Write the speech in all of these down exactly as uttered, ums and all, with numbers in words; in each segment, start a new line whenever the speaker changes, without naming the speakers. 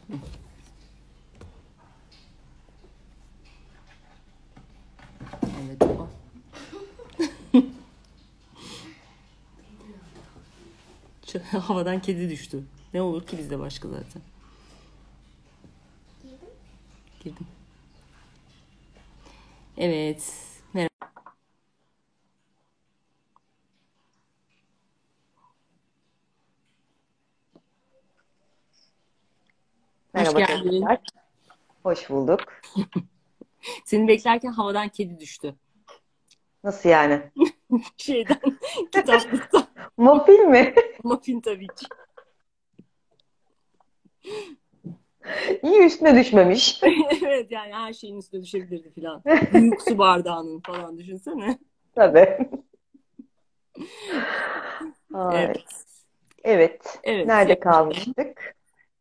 Evet o. Şu- Havadan kedi düştü. Ne olur ki bizde başka zaten. Girdim. Evet. Merhaba. Hoş
Merhaba
geldin.
tekrar. Hoş bulduk.
Seni beklerken havadan kedi düştü.
Nasıl yani?
Şeyden, kitaplıktan.
Muffin mi?
Muffin tabii ki.
İyi üstüne düşmemiş.
Evet yani her şeyin üstüne düşebilirdi falan. Büyük su bardağının falan düşünsene.
Tabii. Ay,
Evet.
evet.
Evet.
Nerede
Yavaştan.
kalmıştık?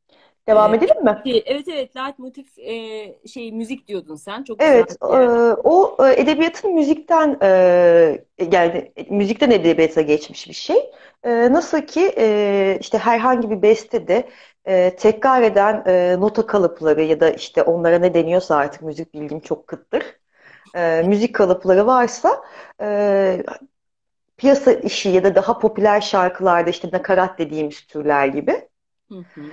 Devam
Ee,
edelim mi?
şey, evet evet leitmotif e, şey müzik diyordun sen. Çok güzel
Evet.
bir
e,
yer.
O e, edebiyatın müzikten e, yani müzikten edebiyata geçmiş bir şey. E, Nasıl ki e, işte herhangi bir bestede e, tekrar eden e, nota kalıpları ya da işte onlara ne deniyorsa artık müzik bilgim çok kıttır. E, müzik kalıpları varsa e, piyasa işi ya da daha popüler şarkılarda işte nakarat dediğimiz türler gibi.
Hı hı.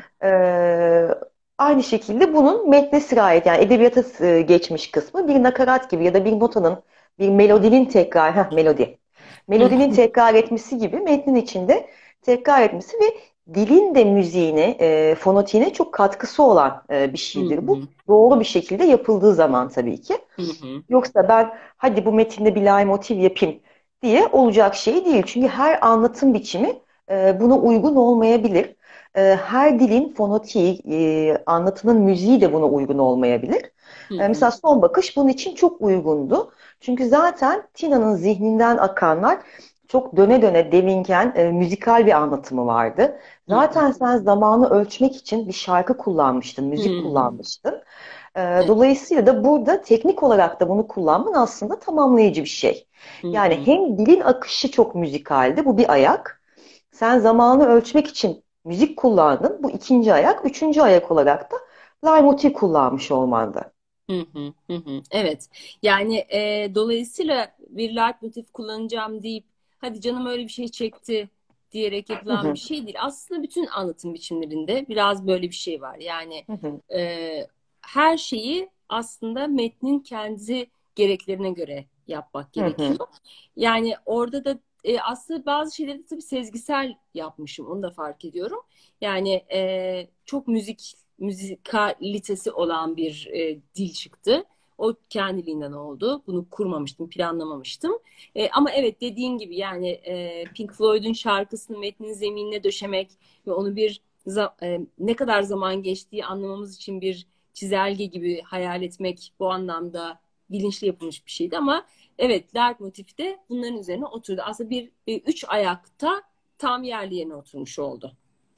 Ee, Aynı şekilde bunun metne sirayet yani edebiyata e, geçmiş kısmı bir nakarat gibi ya da bir notanın bir melodinin tekrar heh, melodi.
Hı
Melodinin tekrar etmesi gibi metnin içinde tekrar etmesi ve dilin de müziğine, e, fonotiğine çok katkısı olan e, bir
hı.
şeydir bu.
Hı.
Doğru bir şekilde yapıldığı zaman tabii ki.
Hı hı.
Yoksa ben hadi bu metinde bir leitmotiv yapayım diye olacak şey değil. Çünkü her anlatım biçimi e, buna uygun olmayabilir. E, her dilin fonotiği, e, anlatının müziği de buna uygun olmayabilir.
Hı
E,
hı.
mesela Son Bakış bunun için çok uygundu. Çünkü zaten Tina'nın zihninden akanlar çok döne döne devinken e, müzikal bir anlatımı vardı.
Hı hı.
Zaten sen zamanı ölçmek için bir şarkı kullanmıştın,
Hı
müzik
hı.
kullanmıştın. E,
Evet.
Dolayısıyla da burada teknik olarak da bunu kullanman aslında tamamlayıcı bir şey.
Hı
Yani
hı.
hem dilin akışı çok müzikaldi, bu bir ayak. Sen zamanı ölçmek için müzik kullandın, bu ikinci ayak. Üçüncü ayak olarak da leitmotiv kullanmış olmandı.
Hı hı. Hı hı. Evet. Yani e, dolayısıyla bir leitmotif kullanacağım deyip hadi canım öyle bir şey çekti diyerek
Hı
yapılan bir
hı,
şey değil. Aslında bütün anlatım biçimlerinde biraz böyle bir şey var. Yani
hı hı,
e, her şeyi aslında metnin kendi gereklerine göre yapmak
hı hı,
gerekiyor. Yani orada da e, aslında bazı şeyleri de tabii sezgisel yapmışım. Onu da fark ediyorum. Yani e, çok müzik müzikalitesi olan bir e, dil çıktı. O kendiliğinden oldu. Bunu kurmamıştım, planlamamıştım. E, ama evet dediğin gibi yani e, Pink Floyd'un şarkısını metnin zeminine döşemek ve onu bir e, ne kadar zaman geçtiği anlamamız için bir çizelge gibi hayal etmek bu anlamda bilinçli yapılmış bir şeydi ama evet leitmotif de bunların üzerine oturdu. Aslında bir e, üç ayakta tam yerli yerine oturmuş oldu.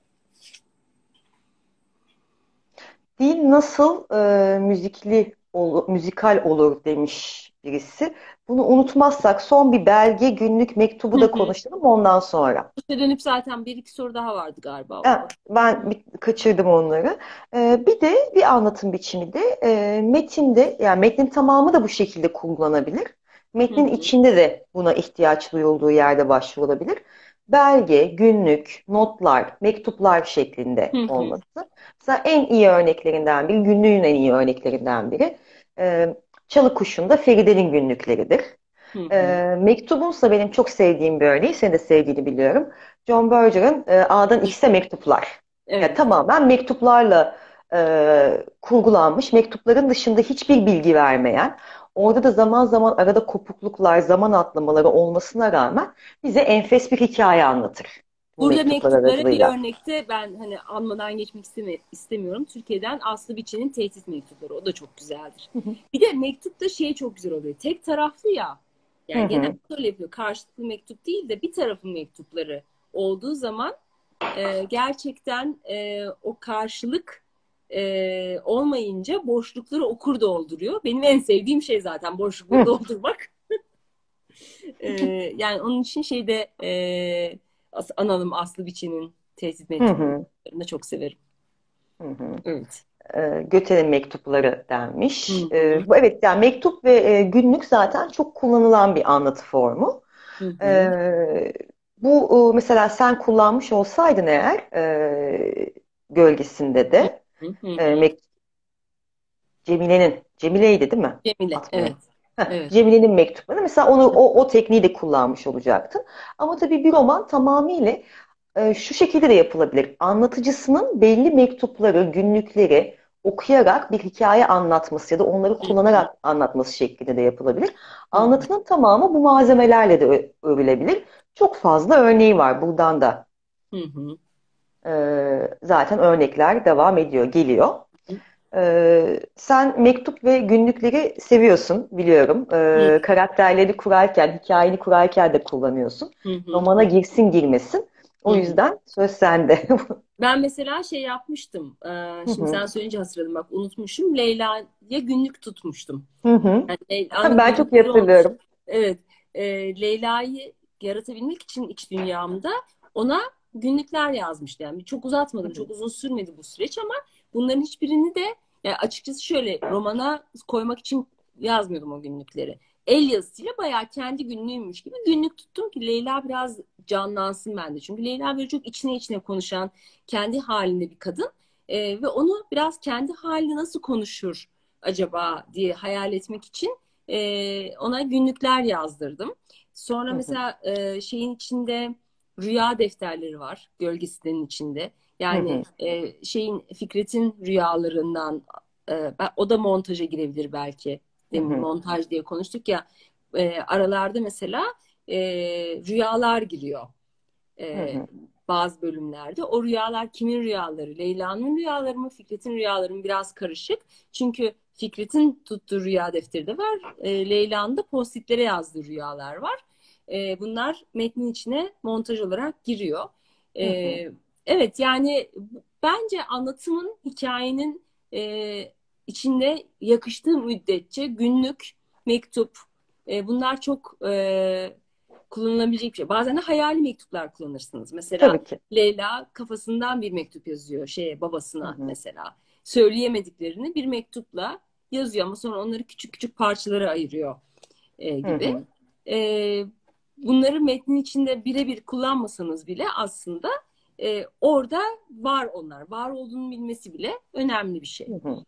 dil nasıl e, müzikli ol- müzikal olur demiş birisi. Bunu unutmazsak son bir belge, günlük mektubu da konuşalım ondan sonra.
İşte dönüp zaten bir iki soru daha vardı galiba
Ha,
orada.
ben bir, kaçırdım onları. E, bir de bir anlatım biçimi de e, metinde yani metnin tamamı da bu şekilde kullanılabilir.
Hı
Metnin
hı,
içinde de buna ihtiyaç duyulduğu yerde başvurulabilir. Belge, günlük, notlar, mektuplar şeklinde
hı hı,
olması. Mesela en iyi örneklerinden biri, günlüğün en iyi örneklerinden biri. E, Çalı Kuşu'nda Feride'nin günlükleridir.
hı
E,
hı.
Mektubunsa benim çok sevdiğim bir örneği, senin de sevdiğini biliyorum. John Berger'ın e, A'dan X'e mektuplar. Yani
Evet.
tamamen mektuplarla e, kurgulanmış, mektupların dışında hiçbir bilgi vermeyen, orada da zaman zaman arada kopukluklar, zaman atlamaları olmasına rağmen bize enfes bir hikaye anlatır bu
Burada
mektuplar
mektuplara bir
aracılığıyla.
örnekte ben hani anmadan geçmek istemi istemiyorum. Türkiye'den Aslı Biçen'in tehdit mektupları. O da çok güzeldir.
Hı hı.
Bir de mektupta şey çok güzel oluyor. Tek taraflı ya.
Hı
Yani genelde
hı.
öyle yapıyor. Karşılıklı mektup değil de bir tarafın mektupları olduğu zaman e, gerçekten e, o karşılık e, olmayınca boşlukları okur dolduruyor. Benim en sevdiğim şey zaten boşlukları
Hı
doldurmak. E, Yani onun için şeyde e, as- analım Aslı Biçen'in tehdit
hı. Hı.
mektuplarını çok severim.
Hı hı.
Evet.
E, Göte'nin mektupları
Hı
denmiş.
hı.
E, bu evet, yani mektup ve e, günlük zaten çok kullanılan bir anlatı formu.
Hı hı.
E, bu e, mesela sen kullanmış olsaydın eğer e, gölgesinde
Hı
de
hı. Hı
e,
hı.
mek- Cemile'nin, Cemile'ydi değil mi?
Cemile.
Fatma'nın.
Evet.
Heh,
Evet.
Cemile'nin mektupları. Mesela onu o, o tekniği de kullanmış olacaktın. Ama tabii bir roman tamamıyla e, şu şekilde de yapılabilir. Anlatıcısının belli mektupları, günlükleri okuyarak bir hikaye anlatması ya da onları
Hı hı.
kullanarak anlatması şeklinde de yapılabilir.
Hı hı.
Anlatının tamamı bu malzemelerle de ö- örülebilir. Çok fazla örneği var buradan da.
Hı hı.
E, zaten örnekler devam ediyor, geliyor.
Hı
Ee, sen mektup ve günlükleri seviyorsun biliyorum.
hı.
Ee, karakterleri kurarken, hikayeni kurarken de kullanıyorsun.
Hı hı.
Romana girsin girmesin.
Hı
O
hı.
yüzden söz sende.
Ben mesela şey yapmıştım. Ee,
Hı
şimdi
hı,
sen söyleyince hatırladım, bak unutmuşum. Leyla'ya günlük tutmuştum.
hı hı.
Yani Leyla'nın
Ben çok iyi
günlükleri olmuş.
hatırlıyorum.
Evet. e, Leyla'yı yaratabilmek için iç dünyamda ona günlükler yazmıştı. Yani çok
Hı
uzatmadım.
hı,
Çok uzun sürmedi bu süreç ama bunların hiçbirini de yani açıkçası şöyle romana koymak için yazmıyordum o günlükleri. El yazısıyla bayağı kendi günlüğüymüş gibi günlük tuttum ki Leyla biraz canlansın bende. Çünkü Leyla böyle çok içine içine konuşan, kendi halinde bir kadın. E, ve onu biraz kendi halinde nasıl konuşur acaba diye hayal etmek için e, ona günlükler yazdırdım. Sonra
hı hı,
mesela e, şeyin içinde rüya defterleri var, gölgesinin içinde.
hı
Yani
hı,
e, şeyin Fikret'in rüyalarından e, ben- o da montaja girebilir belki.
hı
Demin
hı,
montaj diye konuştuk ya. E, aralarda mesela e, rüyalar giriyor
hı
e,
hı,
bazı bölümlerde. O rüyalar kimin rüyaları? Leyla'nın rüyaları mı? Fikret'in rüyaları mı? Biraz karışık. Çünkü Fikret'in tuttuğu rüya defteri de var. E, Leyla'nın da postitlere yazdığı rüyalar var. E, bunlar metnin içine montaj olarak giriyor.
hı hı.
E, evet yani bence anlatımın, hikayenin e, içinde yakıştığı müddetçe günlük, mektup, e, bunlar çok e, kullanılabilecek bir şey. Bazen de hayali mektuplar kullanırsınız. Mesela
Tabii ki.
Leyla kafasından bir mektup yazıyor şeye
Hı
babasına
hı,
mesela. Söyleyemediklerini bir mektupla yazıyor ama sonra onları küçük küçük parçalara ayırıyor e,
hı
gibi.
hı,
E, bunları metnin içinde birebir kullanmasanız bile aslında e, orada var onlar. Var olduğunu bilmesi bile önemli bir şey.
hı hı.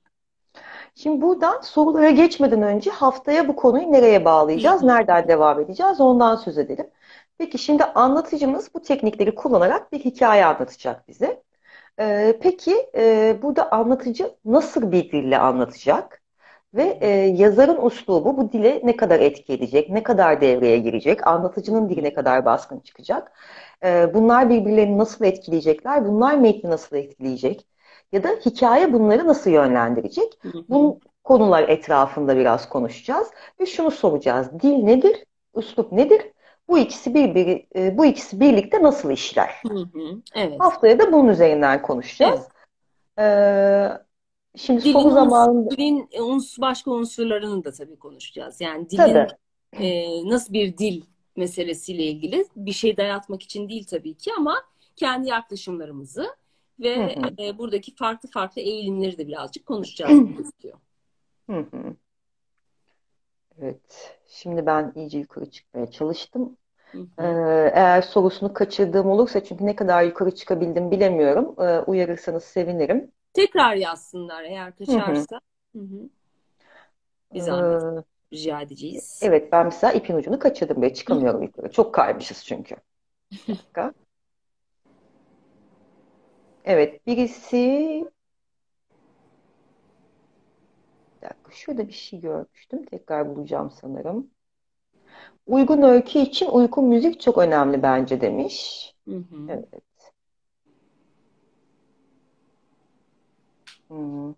Şimdi buradan sorulara geçmeden önce haftaya bu konuyu nereye
Hı
bağlayacağız,
hı.
nereden devam edeceğiz ondan söz edelim. Peki şimdi anlatıcımız bu teknikleri kullanarak bir hikaye anlatacak bize. Ee, peki e, burada anlatıcı nasıl bir dille anlatacak ve e, yazarın üslubu bu dile ne kadar etki edecek, ne kadar devreye girecek,
Hı
anlatıcının dili
hı.
ne kadar baskın çıkacak, Ee, bunlar birbirlerini nasıl etkileyecekler, bunlar metni nasıl etkileyecek ya da hikaye bunları nasıl yönlendirecek?
Hı hı.
Bu konular etrafında biraz konuşacağız ve şunu soracağız: dil nedir, üslup nedir? Bu ikisi birbiri, e, bu ikisi birlikte nasıl işler?
Hı hı. Evet.
Haftaya da bunun üzerinden konuşacağız.
Evet.
Ee, şimdi
Dilin
soru
uns,
zamanında
dilin uns, başka unsurlarını da tabii konuşacağız. Yani dilin
tabii.
e, nasıl bir dil meselesiyle ilgili bir şey dayatmak için değil tabii ki ama kendi yaklaşımlarımızı
Hı
ve
hı,
e, buradaki farklı farklı eğilimleri de birazcık konuşacağız gibi gözüküyor.
hı hı. Evet. Şimdi ben iyice yukarı çıkmaya çalıştım.
Hı
Ee,
hı.
eğer sorusunu kaçırdığım olursa, çünkü ne kadar yukarı çıkabildim bilemiyorum. Ee, uyarırsanız sevinirim.
Tekrar yazsınlar eğer
Hı hı.
kaçarsa. Hı hı. Bir zahmet
Ee,
rica edeceğiz.
evet, ben mesela ipin ucunu kaçırdım ve çıkamıyorum yukarı. Çok kaymışız çünkü. Bir dakika. Evet, birisi bir dakika, şurada bir şey görmüştüm. Tekrar bulacağım sanırım. Uygun öykü için uyku müzik çok önemli bence demiş.
Hı hı.
Evet. Hmm.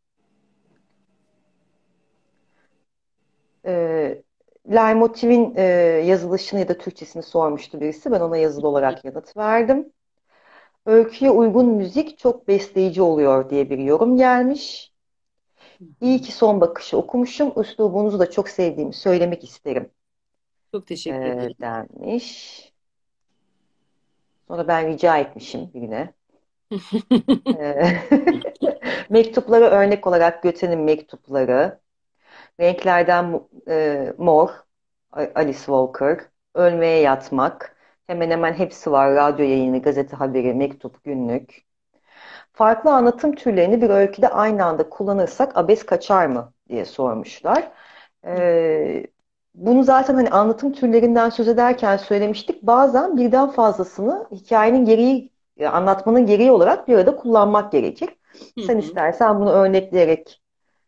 Ee, Leitmotiv'in e, yazılışını ya da Türkçesini sormuştu birisi. Ben ona yazılı olarak yanıt verdim. Öyküye uygun müzik çok besleyici oluyor diye bir yorum gelmiş.
Hı
İyi
hı.
ki Son Bakış'ı okumuşum. Üslubunuzu da çok sevdiğimi söylemek isterim
Çok teşekkür
e,
ederim.
denmiş. Sonra ben rica etmişim birine. Ee, Mektupları örnek olarak Göte'nin mektupları, Renklerden e, Mor, Alice Walker, Ölmeye Yatmak, hemen hemen hepsi var. Radyo yayını, gazete haberi, mektup, günlük. Farklı anlatım türlerini bir öyküde aynı anda kullanırsak abes kaçar mı diye sormuşlar. Ee, Bunu zaten hani anlatım türlerinden söz ederken söylemiştik. Bazen birden fazlasını hikayenin gereği, e, anlatmanın gereği olarak bir arada kullanmak gerekir.
Hı
Sen
hı.
istersen bunu örnekleyerek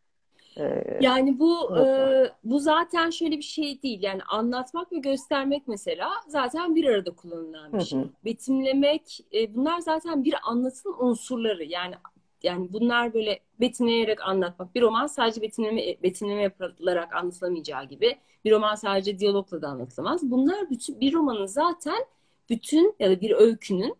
e,
Yani bu e,
cevapla.
bu zaten şöyle bir şey değil. Yani anlatmak ve göstermek mesela zaten bir arada kullanılan
Hı
bir
hı.
şey. Betimlemek, e, bunlar zaten bir anlatım unsurları. Yani yani bunlar böyle betimleyerek anlatmak. Bir roman sadece betimleme betimleme yapılarak anlatılamayacağı gibi bir roman sadece diyalogla da anlatılamaz. Bunlar bütün bir romanın zaten bütün ya da bir öykünün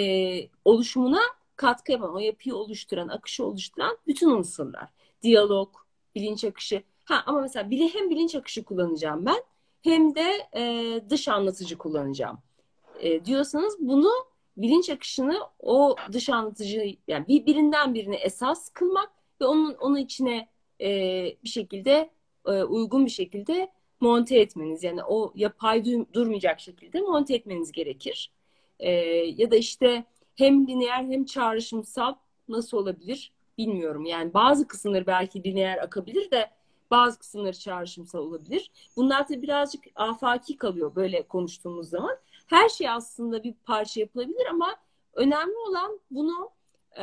e, oluşumuna katkı yapan, o yapıyı oluşturan, akışı oluşturan bütün unsurlar. Diyalog, bilinç akışı. Ha ama mesela bile hem bilinç akışı kullanacağım ben hem de e, dış anlatıcı kullanacağım. E, diyorsanız bunu bilinç akışını o dış anlatıcı yani bir birinden birine esas kılmak ve onun onun içine e, bir şekilde e, uygun bir şekilde monte etmeniz yani o yapay durmayacak şekilde monte etmeniz gerekir. E, ya da işte hem lineer hem çağrışımsal nasıl olabilir bilmiyorum. Yani bazı kısımları belki lineer akabilir de bazı kısımları çağrışımsal olabilir. Bunlar da birazcık afaki kalıyor böyle konuştuğumuz zaman. Her şey aslında bir parça yapılabilir ama önemli olan bunu e,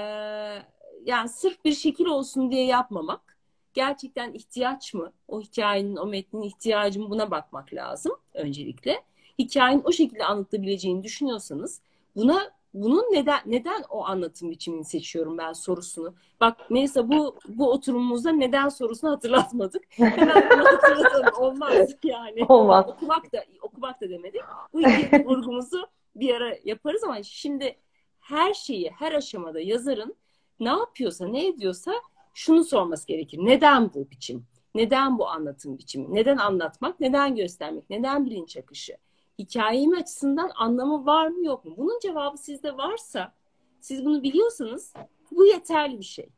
yani sırf bir şekil olsun diye yapmamak. Gerçekten ihtiyaç mı? O hikayenin, o metnin ihtiyacı mı? Buna bakmak lazım öncelikle. Hikayenin o şekilde anlatabileceğini düşünüyorsanız buna bunun neden neden o anlatım biçimini seçiyorum ben sorusunu. Bak Melisa bu bu oturumumuzda neden sorusunu hatırlatmadık. Hemen bunu hatırlatalım. Olmaz yani.
Olmaz.
Okumak da okumak da demedik. Bu iki vurgumuzu bir ara yaparız ama şimdi her şeyi her aşamada yazarın ne yapıyorsa ne ediyorsa şunu sorması gerekir. Neden bu biçim? Neden bu anlatım biçimi? Neden anlatmak? Neden göstermek? Neden bilinç akışı? Hikayemin açısından anlamı var mı yok mu? Bunun cevabı sizde varsa siz bunu biliyorsanız bu yeterli bir şey.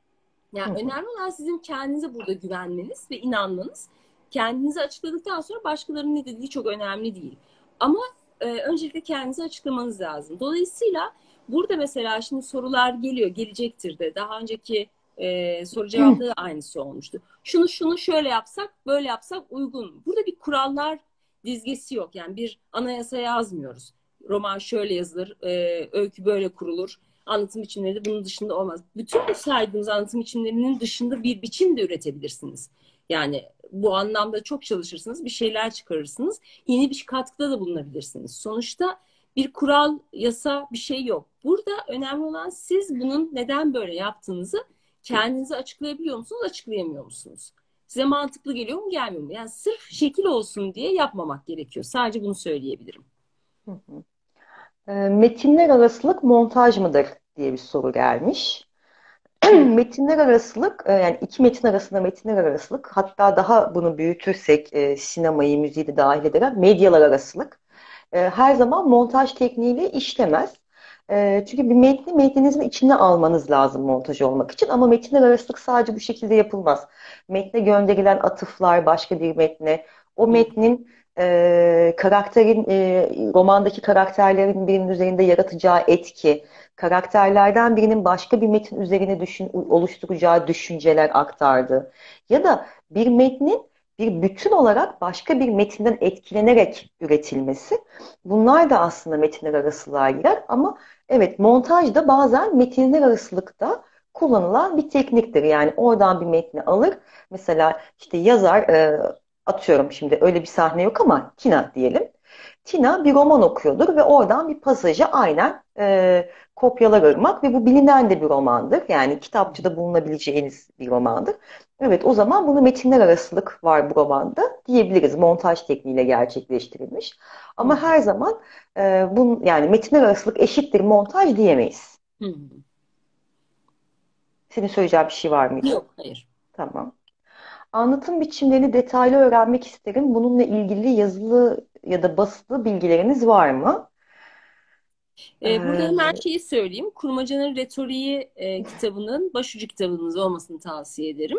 Hı
Yani
hı.
önemli olan sizin kendinize burada güvenmeniz ve inanmanız. Kendinizi açıkladıktan sonra başkalarının ne dediği çok önemli değil. Ama e, öncelikle kendinizi açıklamanız lazım. Dolayısıyla burada mesela şimdi sorular geliyor, gelecektir de. Daha önceki e, soru cevapta da aynısı olmuştu. Şunu şunu şöyle yapsak, böyle yapsak uygun. Burada bir kurallar dizgesi yok. Yani bir anayasa yazmıyoruz. Roman şöyle yazılır, e, öykü böyle kurulur, anlatım biçimleri de bunun dışında olmaz. Bütün bu saydığımız anlatım biçimlerinin dışında bir biçim de üretebilirsiniz. Yani bu anlamda çok çalışırsınız, bir şeyler çıkarırsınız. Yeni bir katkıda da bulunabilirsiniz. Sonuçta bir kural, yasa bir şey yok. Burada önemli olan siz bunun neden böyle yaptığınızı kendinize açıklayabiliyor musunuz, açıklayamıyor musunuz? Size mantıklı geliyor mu, gelmiyor mu? Yani sırf şekil olsun diye yapmamak gerekiyor. Sadece bunu söyleyebilirim.
Hı hı. E, Metinler arasılık montaj mıdır diye bir soru gelmiş.
Hı.
Metinler arasılık, e, yani iki metin arasında metinler arasılık, hatta daha bunu büyütürsek e, sinemayı, müziği de dahil ederek medyalar arasılık e, her zaman montaj tekniğiyle işlemez. E, çünkü bir metni metninizin içine almanız lazım montaj olmak için ama metinler arasılık sadece bu şekilde yapılmaz. Metne gönderilen atıflar başka bir metne, o
Hı.
metnin e, karakterin, e, romandaki karakterlerin birinin üzerinde yaratacağı etki, karakterlerden birinin başka bir metin üzerine düşün, oluşturacağı düşünceler aktardı. Ya da bir metnin bir bütün olarak başka bir metinden etkilenerek üretilmesi. Bunlar da aslında metinler arasılığa girer ama evet montaj da bazen metinler arasılıkta kullanılan bir tekniktir. Yani oradan bir metni alır. Mesela işte yazar e, atıyorum şimdi öyle bir sahne yok ama Tina diyelim. Tina bir roman okuyordur ve oradan bir pasajı aynen e, kopyalar ırmak ve bu bilinen de bir romandır. Yani kitapçıda bulunabileceğiniz bir romandır. Evet, o zaman bunu metinler arasılık var bu romanda diyebiliriz. Montaj tekniğiyle gerçekleştirilmiş.
Hı.
Ama her zaman e, bun, yani metinler arasılık eşittir montaj diyemeyiz.
Hı.
Senin söyleyeceğin bir şey var mıydı?
Yok, hayır.
Tamam. Anlatım biçimlerini detaylı öğrenmek isterim. Bununla ilgili yazılı ya da basılı bilgileriniz var mı?
E, burada hemen şeyi söyleyeyim. Kurmaca'nın Retoriği e, kitabının başucu kitabınız olmasını tavsiye ederim.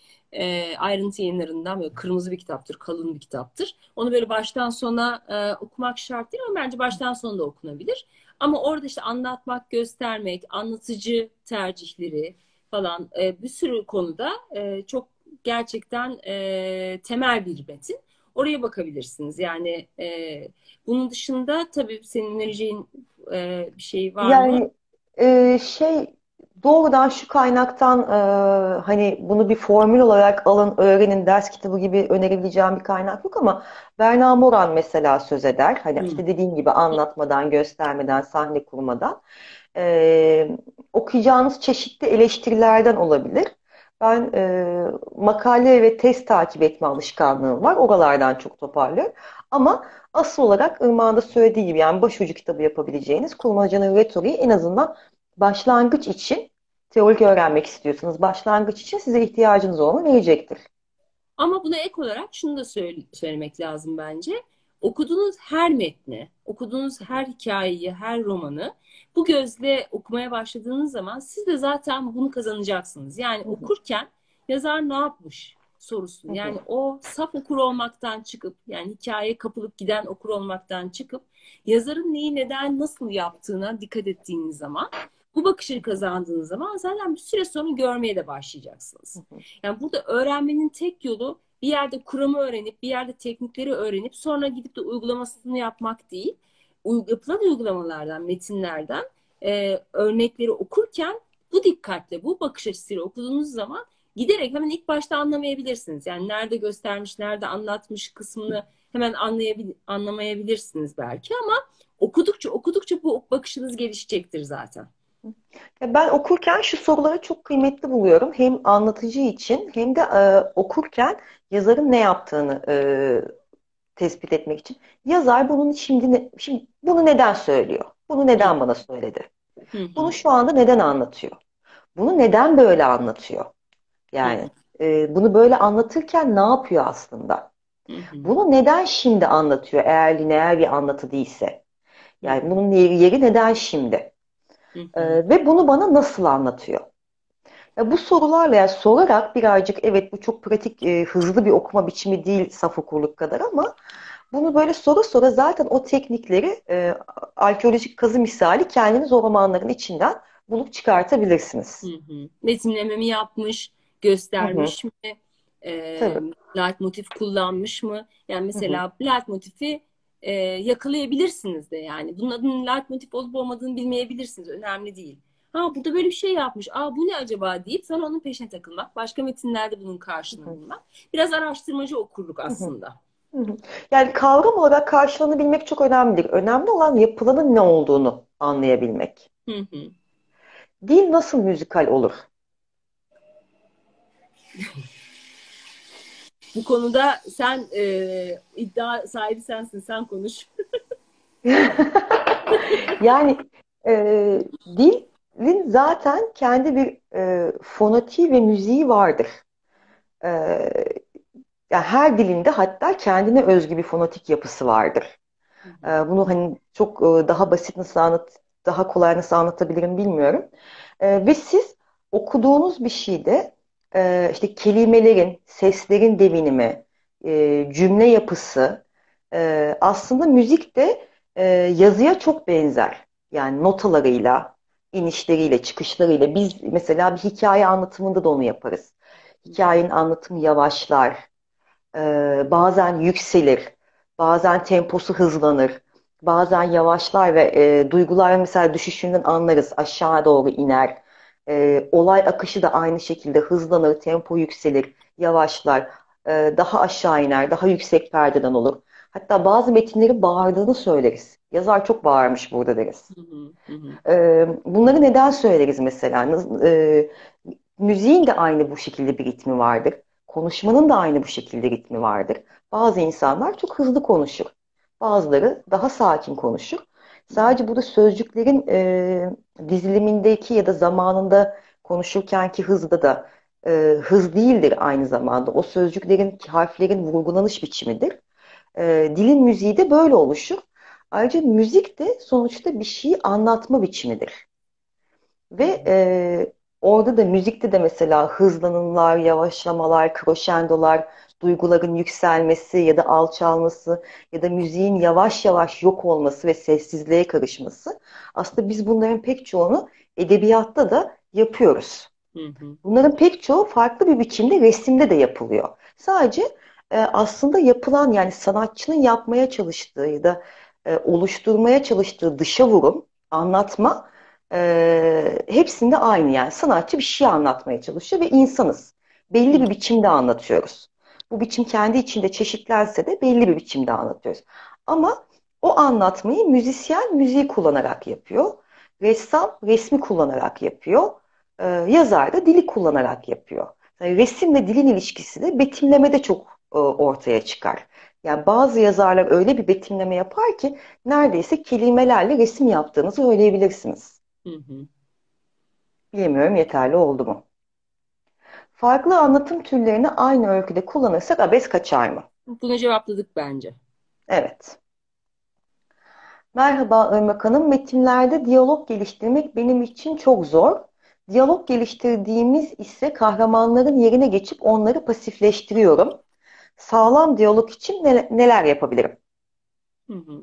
E, ayrıntı yayınlarından böyle kırmızı bir kitaptır, kalın bir kitaptır. Onu böyle baştan sona e, okumak şart değil ama bence baştan sona da okunabilir. Ama orada işte anlatmak, göstermek, anlatıcı tercihleri falan e, bir sürü konuda e, çok gerçekten e, temel bir metin. Oraya bakabilirsiniz. Yani e, bunun dışında tabii senin önereceğin e, bir şey var mı?
Yani e, şey doğrudan şu kaynaktan e, hani bunu bir formül olarak alın öğrenin ders kitabı gibi önerebileceğim bir kaynak yok ama Berna Moran mesela söz eder. Hani
Hı.
işte dediğim gibi anlatmadan, göstermeden, sahne kurmadan e, okuyacağınız çeşitli eleştirilerden olabilir. Ben e, makale ve test takip etme alışkanlığım var. Oralardan çok toparlıyorum. Ama asıl olarak Irmak'ın da söylediği gibi yani başucu kitabı yapabileceğiniz kurmacanın retoriği en azından başlangıç için teorik öğrenmek istiyorsanız başlangıç için size ihtiyacınız olanı verecektir.
Ama buna ek olarak şunu da söyle- söylemek lazım bence. Okuduğunuz her metni, okuduğunuz her hikayeyi, her romanı bu gözle okumaya başladığınız zaman siz de zaten bunu kazanacaksınız. Yani
Hı hı,
okurken yazar ne yapmış
hı
sorusunu.
hı,
Yani o saf okur olmaktan çıkıp, yani hikayeye kapılıp giden okur olmaktan çıkıp yazarın neyi neden nasıl yaptığına dikkat ettiğiniz zaman bu bakışı kazandığınız zaman zaten bir süre sonra görmeye de
hı
başlayacaksınız.
hı,
Yani burada öğrenmenin tek yolu bir yerde kuramı öğrenip, bir yerde teknikleri öğrenip sonra gidip de uygulamasını yapmak değil. Yapılan uygulamalardan, metinlerden e, örnekleri okurken bu dikkatle, bu bakış açısıyla okuduğunuz zaman giderek hemen ilk başta anlamayabilirsiniz. Yani nerede göstermiş, nerede anlatmış kısmını hemen anlayabil anlamayabilirsiniz belki ama okudukça okudukça bu bakışınız gelişecektir zaten.
Ya ben okurken şu soruları çok kıymetli buluyorum. Hem anlatıcı için hem de e, okurken yazarın ne yaptığını e, tespit etmek için. Yazar bunun şimdi, ne- şimdi bunu neden söylüyor? Bunu
Hı
neden bana söyledi?
hı
Bunu
hı
şu anda neden anlatıyor? Bunu neden böyle anlatıyor?
hı
Yani e, bunu böyle anlatırken ne yapıyor aslında?
hı hı
Bunu neden şimdi anlatıyor eğer lineer bir anlatı değilse?
hı
Yani
hı
bunun yeri, yeri neden şimdi?
hı
E,
hı
ve bunu bana nasıl anlatıyor? Ya bu sorularla yani sorarak birazcık evet bu çok pratik, e, hızlı bir okuma biçimi değil saf okurluk kadar ama bunu böyle soru sonra zaten o teknikleri e, arkeolojik kazı misali kendiniz o romanların içinden bulup
Hı
çıkartabilirsiniz.
hı. Betimleme mi yapmış,
Hı hı,
göstermiş mi, e,
tabii.
leitmotif kullanmış mı? Yani
Hı hı,
mesela leitmotifi e, yakalayabilirsiniz de yani. Bunun adının leitmotif olup olmadığını bilmeyebilirsiniz. Önemli değil. Ha burada böyle bir şey yapmış. Aa bu ne acaba deyip sonra onun peşine takılmak. Başka metinlerde bunun
hı
karşılığını
hı,
bulmak. Biraz araştırmacı okurluk
hı hı,
aslında.
hı hı. Yani kavram olarak karşılığını bilmek çok önemli değil. Önemli olan yapılanın ne olduğunu anlayabilmek.
Hı hı.
Dil nasıl müzikal olur?
Bu konuda sen e, iddia sahibi sensin. Sen konuş.
Yani e, dilin zaten kendi bir e, fonetiği ve müziği vardır. E, yani her dilinde hatta kendine özgü bir fonetik yapısı vardır.
Hı
E,
hı.
bunu hani çok e, daha basit nasıl anlat, daha kolay nasıl anlatabilirim bilmiyorum. E, ve siz okuduğunuz bir şeyde e, işte kelimelerin, seslerin devinimi, e, cümle yapısı e, aslında müzik de e, yazıya çok benzer. Yani notalarıyla, inişleriyle, çıkışlarıyla biz mesela bir hikaye anlatımında da onu yaparız. Hikayenin anlatımı yavaşlar, ee, bazen yükselir, bazen temposu hızlanır, bazen yavaşlar ve e, duygular mesela düşüşünden anlarız, aşağı doğru iner. Ee, olay akışı da aynı şekilde hızlanır, tempo yükselir, yavaşlar, Ee, daha aşağı iner, daha yüksek perdeden olur. Hatta bazı metinleri bağırdığını söyleriz. Yazar çok bağırmış burada deriz.
Hı hı. Hı hı.
Ee, bunları neden söyleriz mesela? Nasıl- e, müziğin de aynı bu şekilde bir ritmi vardır. Konuşmanın da aynı bu şekilde ritmi vardır. Bazı insanlar çok hızlı konuşur. Bazıları daha sakin konuşur. Sadece burada sözcüklerin e, dizilimindeki ya da zamanında konuşurkenki hızda da e, hız değildir aynı zamanda. O sözcüklerin, harflerin vurgulanış biçimidir. E, dilin müziği de böyle oluşur. Ayrıca müzik de sonuçta bir şeyi anlatma biçimidir. Ve e, orada da müzikte de mesela hızlanımlar, yavaşlamalar, kroşendolar, duyguların yükselmesi ya da alçalması ya da müziğin yavaş yavaş yok olması ve sessizliğe karışması. Aslında biz bunların pek çoğunu edebiyatta da yapıyoruz.
Hı hı.
Bunların pek çoğu farklı bir biçimde resimde de yapılıyor. Sadece e, aslında yapılan yani sanatçının yapmaya çalıştığı ya da e, oluşturmaya çalıştığı dışa vurum, anlatma e, hepsinde aynı yani. Sanatçı bir şey anlatmaya çalışıyor ve insanız. Belli
Hı
bir biçimde anlatıyoruz. Bu biçim kendi içinde çeşitlense de belli bir biçimde anlatıyoruz. Ama o anlatmayı müzisyen müziği kullanarak yapıyor. Ressam resmi kullanarak yapıyor. Ee, yazar da dili kullanarak yapıyor. Yani resimle dilin ilişkisi de betimlemede çok e, ortaya çıkar. Yani bazı yazarlar öyle bir betimleme yapar ki neredeyse kelimelerle resim yaptığını söyleyebilirsiniz.
hı. Hı.
Bilemiyorum yeterli oldu mu? Farklı anlatım türlerini aynı öyküde kullanırsak abes kaçar mı?
Bunu cevapladık bence.
Evet. Merhaba Irmak Hanım. Metinlerde diyalog geliştirmek benim için çok zor. Diyalog geliştirdiğimiz ise kahramanların yerine geçip onları pasifleştiriyorum. Sağlam diyalog için nele- neler yapabilirim?
Hı hı.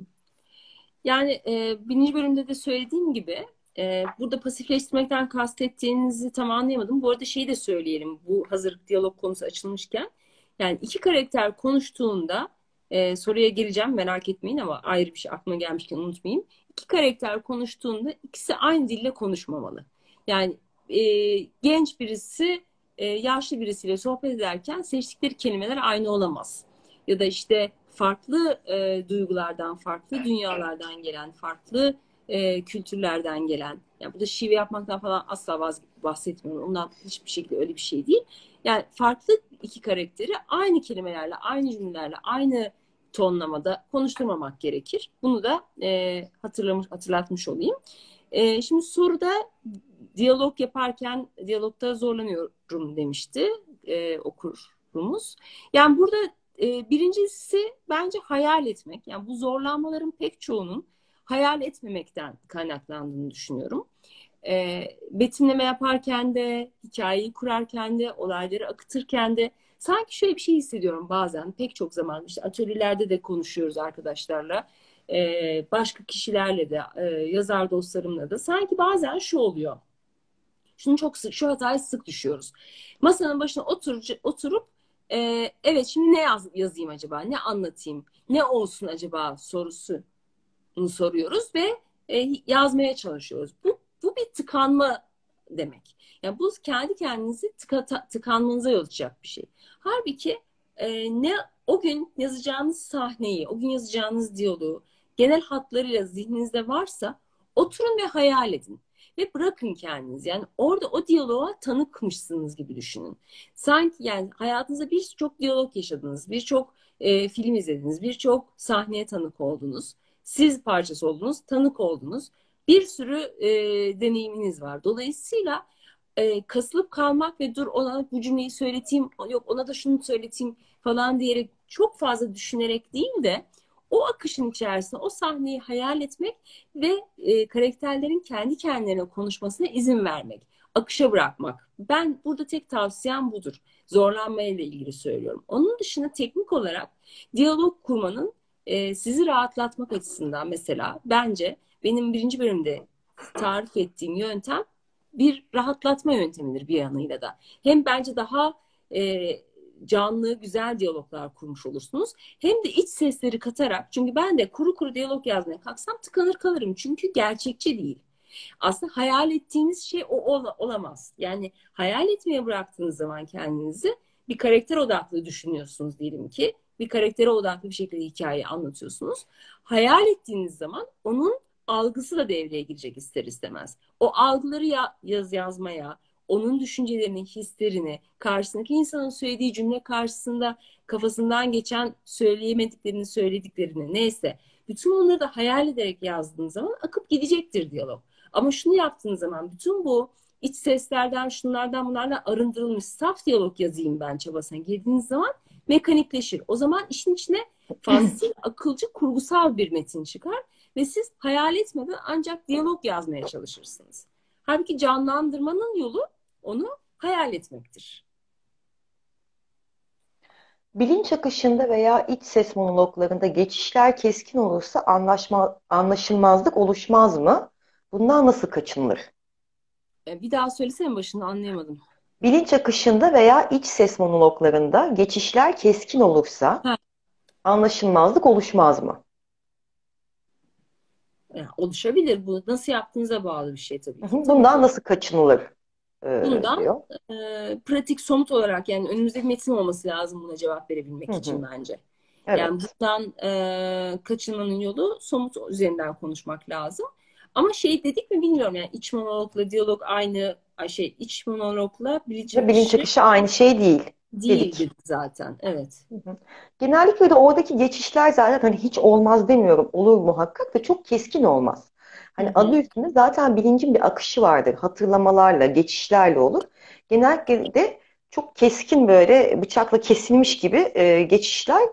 Yani e, birinci bölümde de söylediğim gibi e, burada pasifleştirmekten kastettiğinizi tam anlayamadım. Bu arada şeyi de söyleyelim bu hazır diyalog konusu açılmışken. Yani iki karakter konuştuğunda e, soruya geleceğim merak etmeyin ama ayrı bir şey aklıma gelmişken unutmayayım. İki karakter konuştuğunda ikisi aynı dille konuşmamalı. Yani e, genç birisi e, yaşlı birisiyle sohbet ederken seçtikleri kelimeler aynı olamaz ya da işte farklı e, duygulardan, farklı dünyalardan gelen, farklı e, kültürlerden gelen, yani bu da şive yapmaktan falan asla vaz bahsetmiyorum. Ondan hiçbir şekilde öyle bir şey değil. Yani farklı iki karakteri aynı kelimelerle, aynı cümlelerle, aynı tonlamada konuşturmamak gerekir. Bunu da e, hatırlamış, hatırlatmış olayım. E, şimdi soruda diyalog yaparken diyalogda zorlanıyorum demişti e, okurumuz. Yani burada e, birincisi bence hayal etmek. Yani bu zorlanmaların pek çoğunun hayal etmemekten kaynaklandığını düşünüyorum. E, betimleme yaparken de, hikayeyi kurarken de, olayları akıtırken de sanki şöyle bir şey hissediyorum bazen. Pek çok zaman işte atölyelerde de konuşuyoruz arkadaşlarla. E, başka kişilerle de, e, yazar dostlarımla da. Sanki bazen şu oluyor. Şunu çok sık, şu hataya sık düşüyoruz. Masanın başına otur, oturup e, evet şimdi ne yaz, yazayım acaba, ne anlatayım, ne olsun acaba sorusunu soruyoruz ve e, yazmaya çalışıyoruz. Bu, bu bir tıkanma demek. Yani bu kendi kendinizi tıka, tıkanmanıza yol açacak bir şey. Halbuki e, ne o gün yazacağınız sahneyi, o gün yazacağınız diyaloğu genel hatlarıyla zihninizde varsa oturun ve hayal edin. Ve bırakın kendiniz. Yani orada o diyaloğa tanıkmışsınız gibi düşünün. Sanki yani hayatınızda birçok diyalog yaşadınız, birçok e, film izlediniz, birçok sahneye tanık oldunuz. Siz parçası oldunuz, tanık oldunuz. Bir sürü e, deneyiminiz var. Dolayısıyla e, kasılıp kalmak ve dur ona bu cümleyi söyleteyim, yok ona da şunu söyleteyim falan diyerek çok fazla düşünerek değil de o akışın içerisinde o sahneyi hayal etmek ve e, karakterlerin kendi kendilerine konuşmasına izin vermek, akışa bırakmak. Ben burada tek tavsiyem budur. Zorlanmayla ilgili söylüyorum. Onun dışında teknik olarak diyalog kurmanın e, sizi rahatlatmak açısından mesela bence benim birinci bölümde tarif ettiğim yöntem bir rahatlatma yöntemidir bir yanıyla da. Hem bence daha e, canlı, güzel diyaloglar kurmuş olursunuz. Hem de iç sesleri katarak, çünkü ben de kuru kuru diyalog yazmaya kalksam tıkanır kalırım. Çünkü gerçekçi değil. Aslında hayal ettiğiniz şey o ol olamaz. Yani hayal etmeye bıraktığınız zaman kendinizi bir karakter odaklı düşünüyorsunuz diyelim ki. Bir karaktere odaklı bir şekilde hikayeyi anlatıyorsunuz. Hayal ettiğiniz zaman onun algısı da devreye girecek ister istemez. O algıları ya yaz yazmaya, onun düşüncelerini, hislerini, karşısındaki insanın söylediği cümle karşısında kafasından geçen söyleyemediklerini, söylediklerini neyse. Bütün bunları da hayal ederek yazdığınız zaman akıp gidecektir diyalog. Ama şunu yaptığınız zaman bütün bu iç seslerden, şunlardan bunlardan arındırılmış saf diyalog yazayım ben çabasına girdiğiniz zaman mekanikleşir. O zaman işin içine fazlasıyla akılcı kurgusal bir metin çıkar Ve siz hayal etmeden ancak diyalog yazmaya çalışırsınız. Halbuki canlandırmanın yolu onu hayal etmektir.
Bilinç akışında veya iç ses monologlarında geçişler keskin olursa anlaşma, anlaşılmazlık oluşmaz mı? Bundan nasıl kaçınılır?
E, bir daha söylesene, başını anlayamadım.
Bilinç akışında veya iç ses monologlarında geçişler keskin olursa
Ha,
anlaşılmazlık oluşmaz mı?
yani oluşabilir. Bu nasıl yaptığınıza bağlı bir şey tabii
Hı
ki.
hı.
Tabii
Bundan
ki.
nasıl kaçınılır e,
Bundan
diyor.
e, pratik, somut olarak, yani önümüzde bir metin olması lazım buna cevap
Hı
verebilmek için
hı.
bence. Yani
Evet.
bundan e, kaçınmanın yolu somut üzerinden konuşmak lazım. Ama şey dedik mi bilmiyorum, yani iç monologla diyalog aynı ay şey, iç monologla bilinç
Ve bilinç
akışı
akışı aynı şey değil
değil
dedik.
dedik zaten. Evet.
Hı hı. Genellikle de oradaki geçişler zaten hani hiç olmaz demiyorum. Olur muhakkak da çok keskin olmaz.
Hı
Hani adı
hı.
üstünde zaten bilincin bir akışı vardır. Hatırlamalarla, geçişlerle olur. Genellikle de çok keskin böyle bıçakla kesilmiş gibi e, geçişler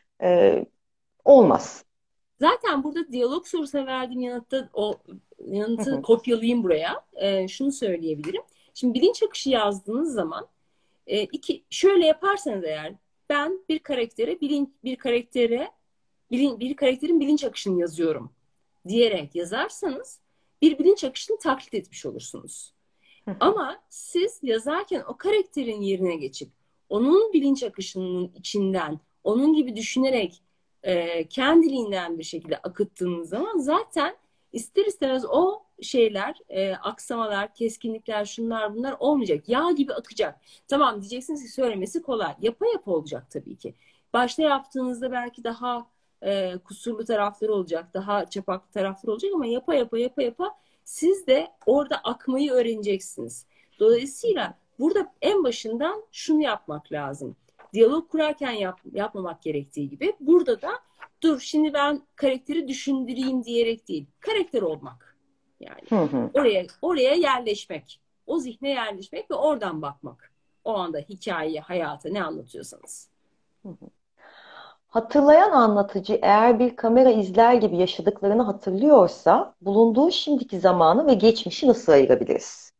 e, olmaz.
Zaten burada diyalog sorusuna verdiğim yanıtta o
Hı
yanıtı
hı.
kopyalayayım buraya. E, şunu söyleyebilirim. Şimdi bilinç akışı yazdığınız zaman E, iki, şöyle yaparsanız eğer, ben bir karaktere bilin, bir karaktere bilin, bir karakterin bilinç akışını yazıyorum diyerek yazarsanız bir bilinç akışını taklit etmiş olursunuz.
Hı hı.
Ama siz yazarken o karakterin yerine geçip onun bilinç akışının içinden onun gibi düşünerek e, kendiliğinden bir şekilde akıttığınız zaman zaten ister istemez o şeyler, e, aksamalar, keskinlikler, şunlar bunlar olmayacak. Yağ gibi akacak. Tamam diyeceksiniz ki söylemesi kolay. Yapa yapa olacak tabii ki. Başta yaptığınızda belki daha e, kusurlu tarafları olacak, daha çapaklı tarafları olacak ama yapa yapa yapa yapa siz de orada akmayı öğreneceksiniz. Dolayısıyla burada en başından şunu yapmak lazım. Diyalog kurarken yap, yapmamak gerektiği gibi burada da dur şimdi ben karakteri düşündüreyim diyerek değil. Karakter olmak. Yani
Hı hı.
oraya oraya yerleşmek. O zihne yerleşmek ve oradan bakmak. O anda hikayeyi, hayata ne anlatıyorsanız.
Hı hı. Hatırlayan anlatıcı eğer bir kamera izler gibi yaşadıklarını hatırlıyorsa bulunduğu şimdiki zamanı ve geçmişi nasıl ayırabiliriz?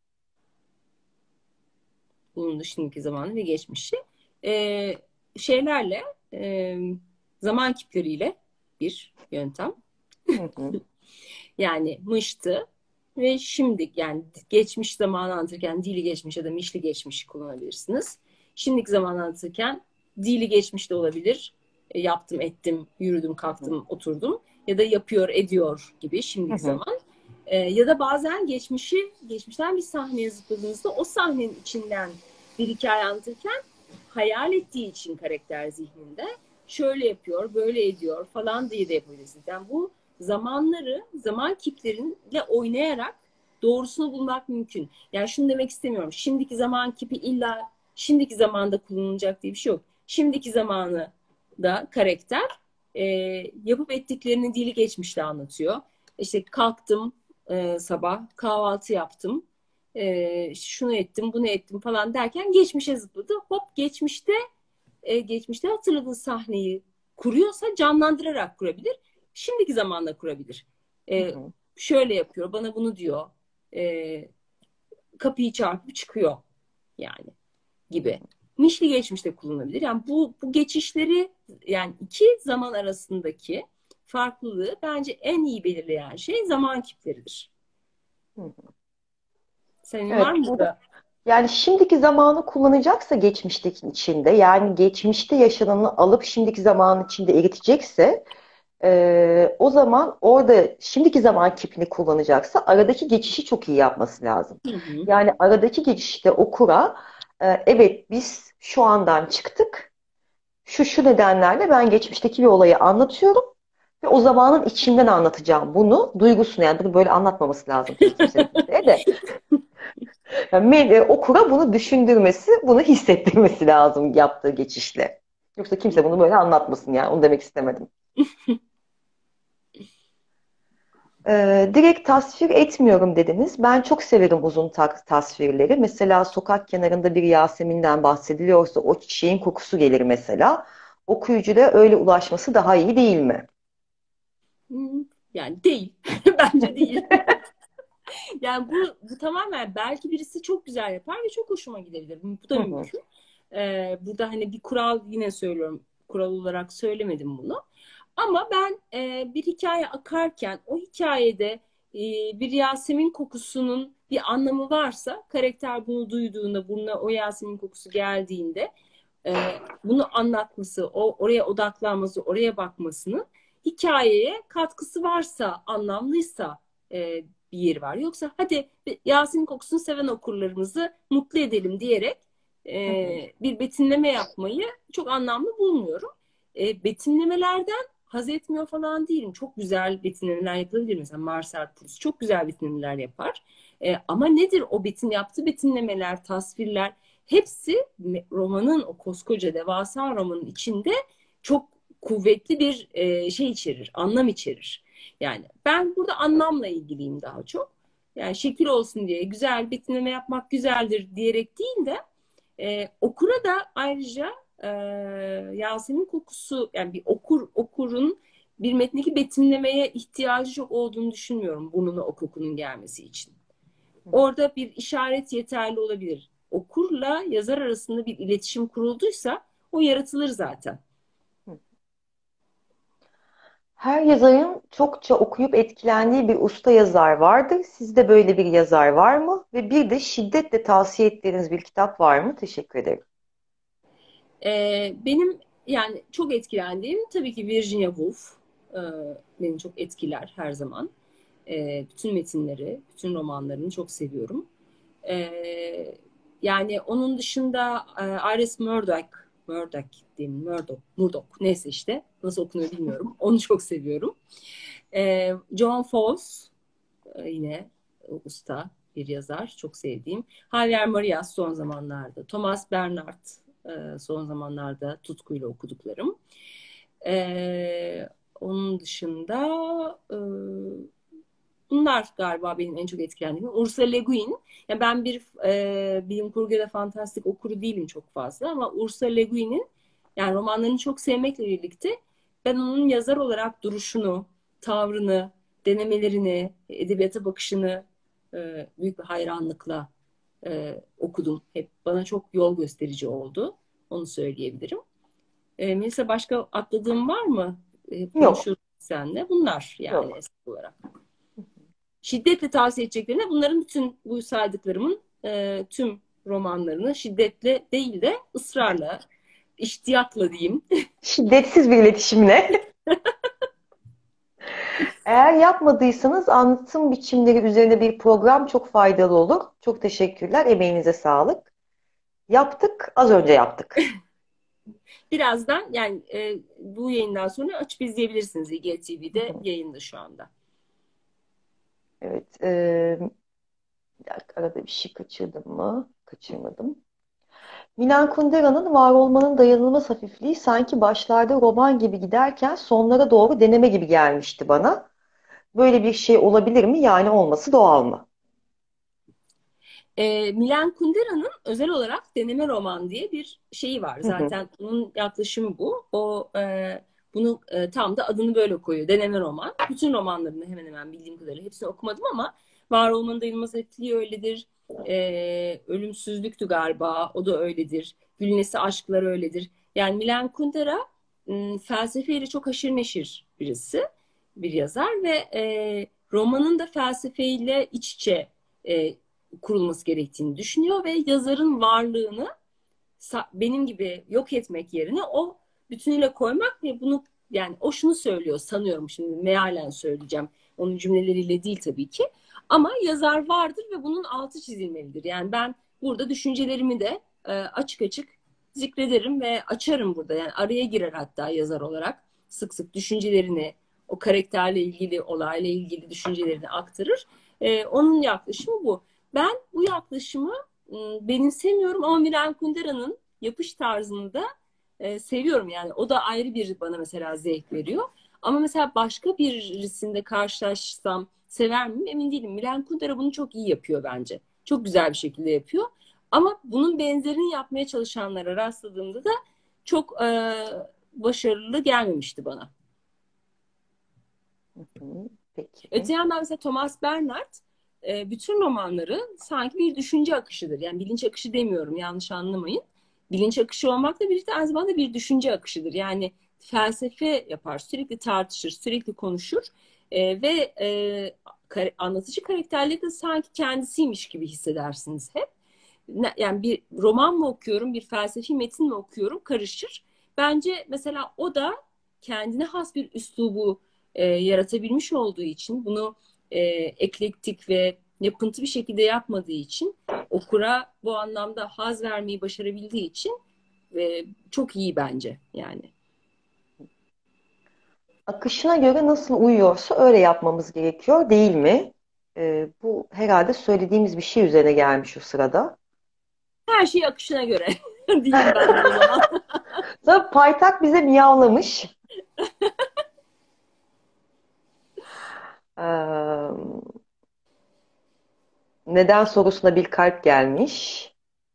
Bunun şimdiki zamanı ve geçmişi. Ee, şeylerle, e, zaman kipleriyle bir yöntem.
Hı hı.
Yani mıştı ve şimdi, yani geçmiş zamanı anlatırken dili geçmiş ya da mişli geçmiş kullanabilirsiniz. Şimdiki zamanı anlatırken dili geçmiş de olabilir. E, yaptım, ettim, yürüdüm,
Hı hı.
kalktım, oturdum. Ya da yapıyor, ediyor gibi
Hı
şimdiki
hı.
zaman. E, ya da bazen geçmişi, geçmişten bir sahneye zıpladığınızda o sahnenin içinden bir hikaye anlatırken hayal ettiği için karakter zihninde şöyle yapıyor, böyle ediyor falan diye de yapabilirsiniz. Yani bu zamanları, zaman kipleriyle oynayarak doğrusunu bulmak mümkün. Yani şunu demek istemiyorum. Şimdiki zaman kipi illa şimdiki zamanda kullanılacak diye bir şey yok. Şimdiki zamanı da karakter e, yapıp ettiklerini dili geçmişte anlatıyor. İşte kalktım e, sabah, kahvaltı yaptım, e, şunu ettim, bunu ettim falan derken geçmişe zıpladı. Hop, geçmişte e, geçmişte hatırladığı sahneyi kuruyorsa canlandırarak kurabilir. Şimdiki zamanla kurabilir.
Hı
E,
hı.
şöyle yapıyor, bana bunu diyor. E, kapıyı çarpıp çıkıyor yani gibi. Mişli geçmişte kullanılabilir. Yani bu, bu geçişleri, yani iki zaman arasındaki farklılığı bence en iyi belirleyen şey zaman kipleridir.
Hı hı.
Senin var
Evet,
mı
burada
burada?
yani şimdiki zamanı kullanacaksa geçmişteki içinde yani geçmişte yaşananı alıp şimdiki zamanın içinde eritecekse e, o zaman orada şimdiki zaman kipini kullanacaksa aradaki geçişi çok iyi yapması lazım.
Hı hı.
Yani aradaki geçişte okura e, evet biz şu andan çıktık şu şu nedenlerle ben geçmişteki bir olayı anlatıyorum ve o zamanın içinden anlatacağım bunu duygusunu yani bunu böyle anlatmaması lazım tabii kimsenin kimseye de. Yani me- okura bunu düşündürmesi, bunu hissettirmesi lazım yaptığı geçişle. Yoksa kimse bunu böyle anlatmasın yani. Onu demek istemedim. Ee, direkt tasvir etmiyorum dediniz. Ben çok severim uzun ta- tasvirleri. Mesela sokak kenarında bir Yasemin'den bahsediliyorsa o çiçeğin kokusu gelir mesela. Okuyucuya öyle ulaşması daha iyi değil mi?
Yani değil. Bence değil. Yani bu, bu tamamen belki birisi çok güzel yapar ve çok hoşuma gidebilir. Bu da
Hı hı.
mümkün. Ee, burada hani bir kural yine söylüyorum. Kural olarak söylemedim bunu. Ama ben e, bir hikaye akarken o hikayede e, bir Yasemin kokusunun bir anlamı varsa karakter bunu duyduğunda, burnuna o Yasemin kokusu geldiğinde e, bunu anlatması, o oraya odaklanması, oraya bakmasının hikayeye katkısı varsa, anlamlıysa e, bir yeri var. Yoksa hadi Yasemin kokusunu seven okurlarımızı mutlu edelim diyerek e,
Hı hı.
bir betimleme yapmayı çok anlamlı bulmuyorum. E, betimlemelerden haz etmiyor falan değilim. Çok güzel betimlemeler yapılabilir. Mesela Marcel Proust çok güzel betimlemeler yapar. E, ama nedir o betim yaptığı betimlemeler, tasvirler hepsi romanın o koskoca devasa romanın içinde çok kuvvetli bir e, şey içerir, anlam içerir. Yani ben burada anlamla ilgiliyim daha çok. Yani şekil olsun diye güzel betimleme yapmak güzeldir diyerek değil de e, okura da ayrıca e, Yasemin kokusu yani bir okur okurun bir metndeki betimlemeye ihtiyacı çok olduğunu düşünmüyorum burnuna o kokunun gelmesi için. Orada bir işaret yeterli olabilir. Okurla yazar arasında bir iletişim kurulduysa o yaratılır zaten.
Her yazarın çokça okuyup etkilendiği bir usta yazar vardır. Sizde böyle bir yazar var mı? Ve bir de şiddetle tavsiye ettiğiniz bir kitap var mı? Teşekkür ederim.
Ee, benim yani çok etkilendiğim tabii ki Virginia Woolf e, beni çok etkiler her zaman. E, bütün metinleri, bütün romanlarını çok seviyorum. E, Yani onun dışında e, Iris Murdoch, Murdoch diyeyim, Murdoch, Murdoch neyse işte nasıl okunuyor bilmiyorum. Onu çok seviyorum. E, John Fawkes e, yine usta bir yazar, çok sevdiğim. Javier Marias son zamanlarda, Thomas Bernhard e, son zamanlarda tutkuyla okuduklarım. E, Onun dışında e, bunlar galiba benim en çok etkilendiğim. Ursula Le Guin. Yani ben bir e, bilim kurgu ya da fantastik okuru değilim çok fazla ama Ursula Le Guin'in yani romanlarını çok sevmekle birlikte ben onun yazar olarak duruşunu, tavrını, denemelerini, edebiyata bakışını e, büyük bir hayranlıkla e, okudum. Hep bana çok yol gösterici oldu. Onu söyleyebilirim. E, Melisa başka atladığım var mı? Hep
Yok,
konuşuruz seninle. Bunlar yani
yok.
esas olarak. Şiddetle tavsiye edeceklerine bunların bütün bu saydıklarımın e, tüm romanlarını şiddetle değil de ısrarla, iştiyakla diyeyim.
Şiddetsiz bir iletişimle. Eğer yapmadıysanız anlatım biçimleri üzerine bir program çok faydalı olur. Çok teşekkürler. Emeğinize sağlık. Yaptık, az önce yaptık.
Birazdan yani e, bu yayından sonra açıp izleyebilirsiniz. I G T V'de yayında şu anda.
Evet, e, bir dakika, arada bir şey kaçırdım mı? Kaçırmadım. Milan Kundera'nın var olmanın dayanılmaz hafifliği sanki başlarda roman gibi giderken sonlara doğru deneme gibi gelmişti bana. Böyle bir şey olabilir mi? Yani olması doğal mı?
E, Milan Kundera'nın özel olarak deneme roman diye bir şeyi var.
Hı hı.
Zaten onun yaklaşımı bu. O e, bunu e, tam da adını böyle koyuyor. Deneme roman. Bütün romanlarını hemen hemen bildiğim kadarıyla hepsini okumadım ama Var Olmanın Dayanılmaz Hafifliği öyledir. E, Ölümsüzlüktü galiba. O da öyledir. Gülnesi Aşklar öyledir. Yani Milan Kundera m, felsefeyle çok haşır neşir birisi. Bir yazar ve e, romanın da felsefeyle iç içe e, kurulması gerektiğini düşünüyor ve yazarın varlığını benim gibi yok etmek yerine o bütünüyle koymak ve bunu yani o şunu söylüyor sanıyorum şimdi mealen söyleyeceğim. Onun cümleleriyle değil tabii ki. Ama yazar vardır ve bunun altı çizilmelidir. Yani ben burada düşüncelerimi de e, açık açık zikrederim ve açarım burada. Yani araya girer hatta yazar olarak sık sık düşüncelerini o karakterle ilgili, olayla ilgili düşüncelerini aktarır. E, onun yaklaşımı bu. Ben bu yaklaşımı ıı, benimsemiyorum ama Milan Kundera'nın yapış tarzını da e, seviyorum yani. O da ayrı bir bana mesela zevk veriyor. Ama mesela başka birisinde karşılaşsam sever miyim emin değilim. Milan Kundera bunu çok iyi yapıyor bence. Çok güzel bir şekilde yapıyor. Ama bunun benzerini yapmaya çalışanlara rastladığımda da çok e, başarılı gelmemişti bana.
Hı. Peki.
Öte yandan mesela Thomas Bernhard e, bütün romanları sanki bir düşünce akışıdır. Yani bilinç akışı demiyorum, yanlış anlamayın. Bilinç akışı olmakla birlikte aynı zamanda bir düşünce akışıdır. Yani felsefe yapar, sürekli tartışır, sürekli konuşur. E, ve e, kar- anlatıcı karakterleri de sanki kendisiymiş gibi hissedersiniz hep. Yani bir roman mı okuyorum, bir felsefi metin mi okuyorum, karışır. Bence mesela o da kendine has bir üslubu e, yaratabilmiş olduğu için, bunu e, eklektik ve yapıntı bir şekilde yapmadığı için, okura bu anlamda haz vermeyi başarabildiği için e, çok iyi bence yani.
Akışına göre nasıl uyuyorsa öyle yapmamız gerekiyor, değil mi? Ee, bu herhalde söylediğimiz bir şey üzerine gelmiş o sırada.
Her şey akışına göre diyeyim ben de o zaman.
Sonra paytak bize miyavlamış. Ee, neden sorusuna bir kalp gelmiş.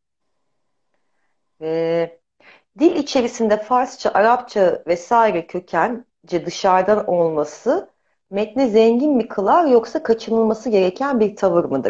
Ve dil içerisinde Farsça, Arapça vesaire kökence dışarıdan olması metni zengin mi kılar yoksa kaçınılması gereken bir tavır mıdır?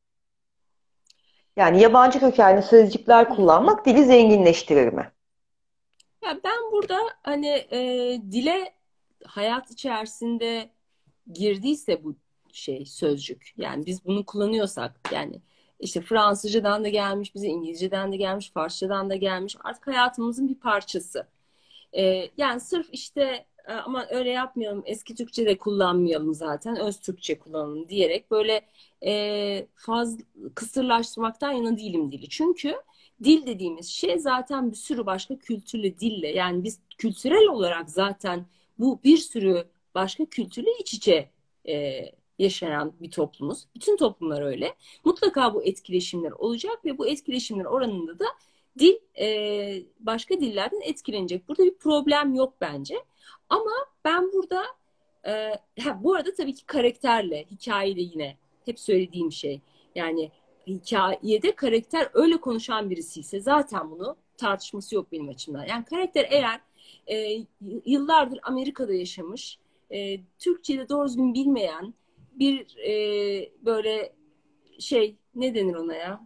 Yani yabancı kökenli sözcükler kullanmak dili zenginleştirir mi?
Ya ben burada hani e, dile hayat içerisinde girdiyse bu şey sözcük, yani biz bunu kullanıyorsak, yani işte Fransızcadan da gelmiş bize, İngilizceden de gelmiş, Farsçadan da gelmiş, artık hayatımızın bir parçası. Ee, yani sırf işte e, aman öyle yapmayalım, eski Türkçe de kullanmayalım, zaten öz Türkçe kullanalım diyerek böyle e, fazla kısırlaştırmaktan yana değilim dili. Çünkü dil dediğimiz şey zaten bir sürü başka kültürle, dille, yani biz kültürel olarak zaten bu bir sürü başka kültürle iç içe e, yaşayan bir toplumuz. Bütün toplumlar öyle. Mutlaka bu etkileşimler olacak ve bu etkileşimler oranında da dil e, başka dillerden etkilenecek. Burada bir problem yok bence. Ama ben burada e, ha, bu arada tabii ki karakterle, hikayeyle, yine hep söylediğim şey. Yani hikayede karakter öyle konuşan birisi ise zaten bunu tartışması yok benim açımdan. Yani karakter eğer e, yıllardır Amerika'da yaşamış, e, Türkçe'yi de doğru düzgün bilmeyen bir e, böyle şey, ne denir ona ya?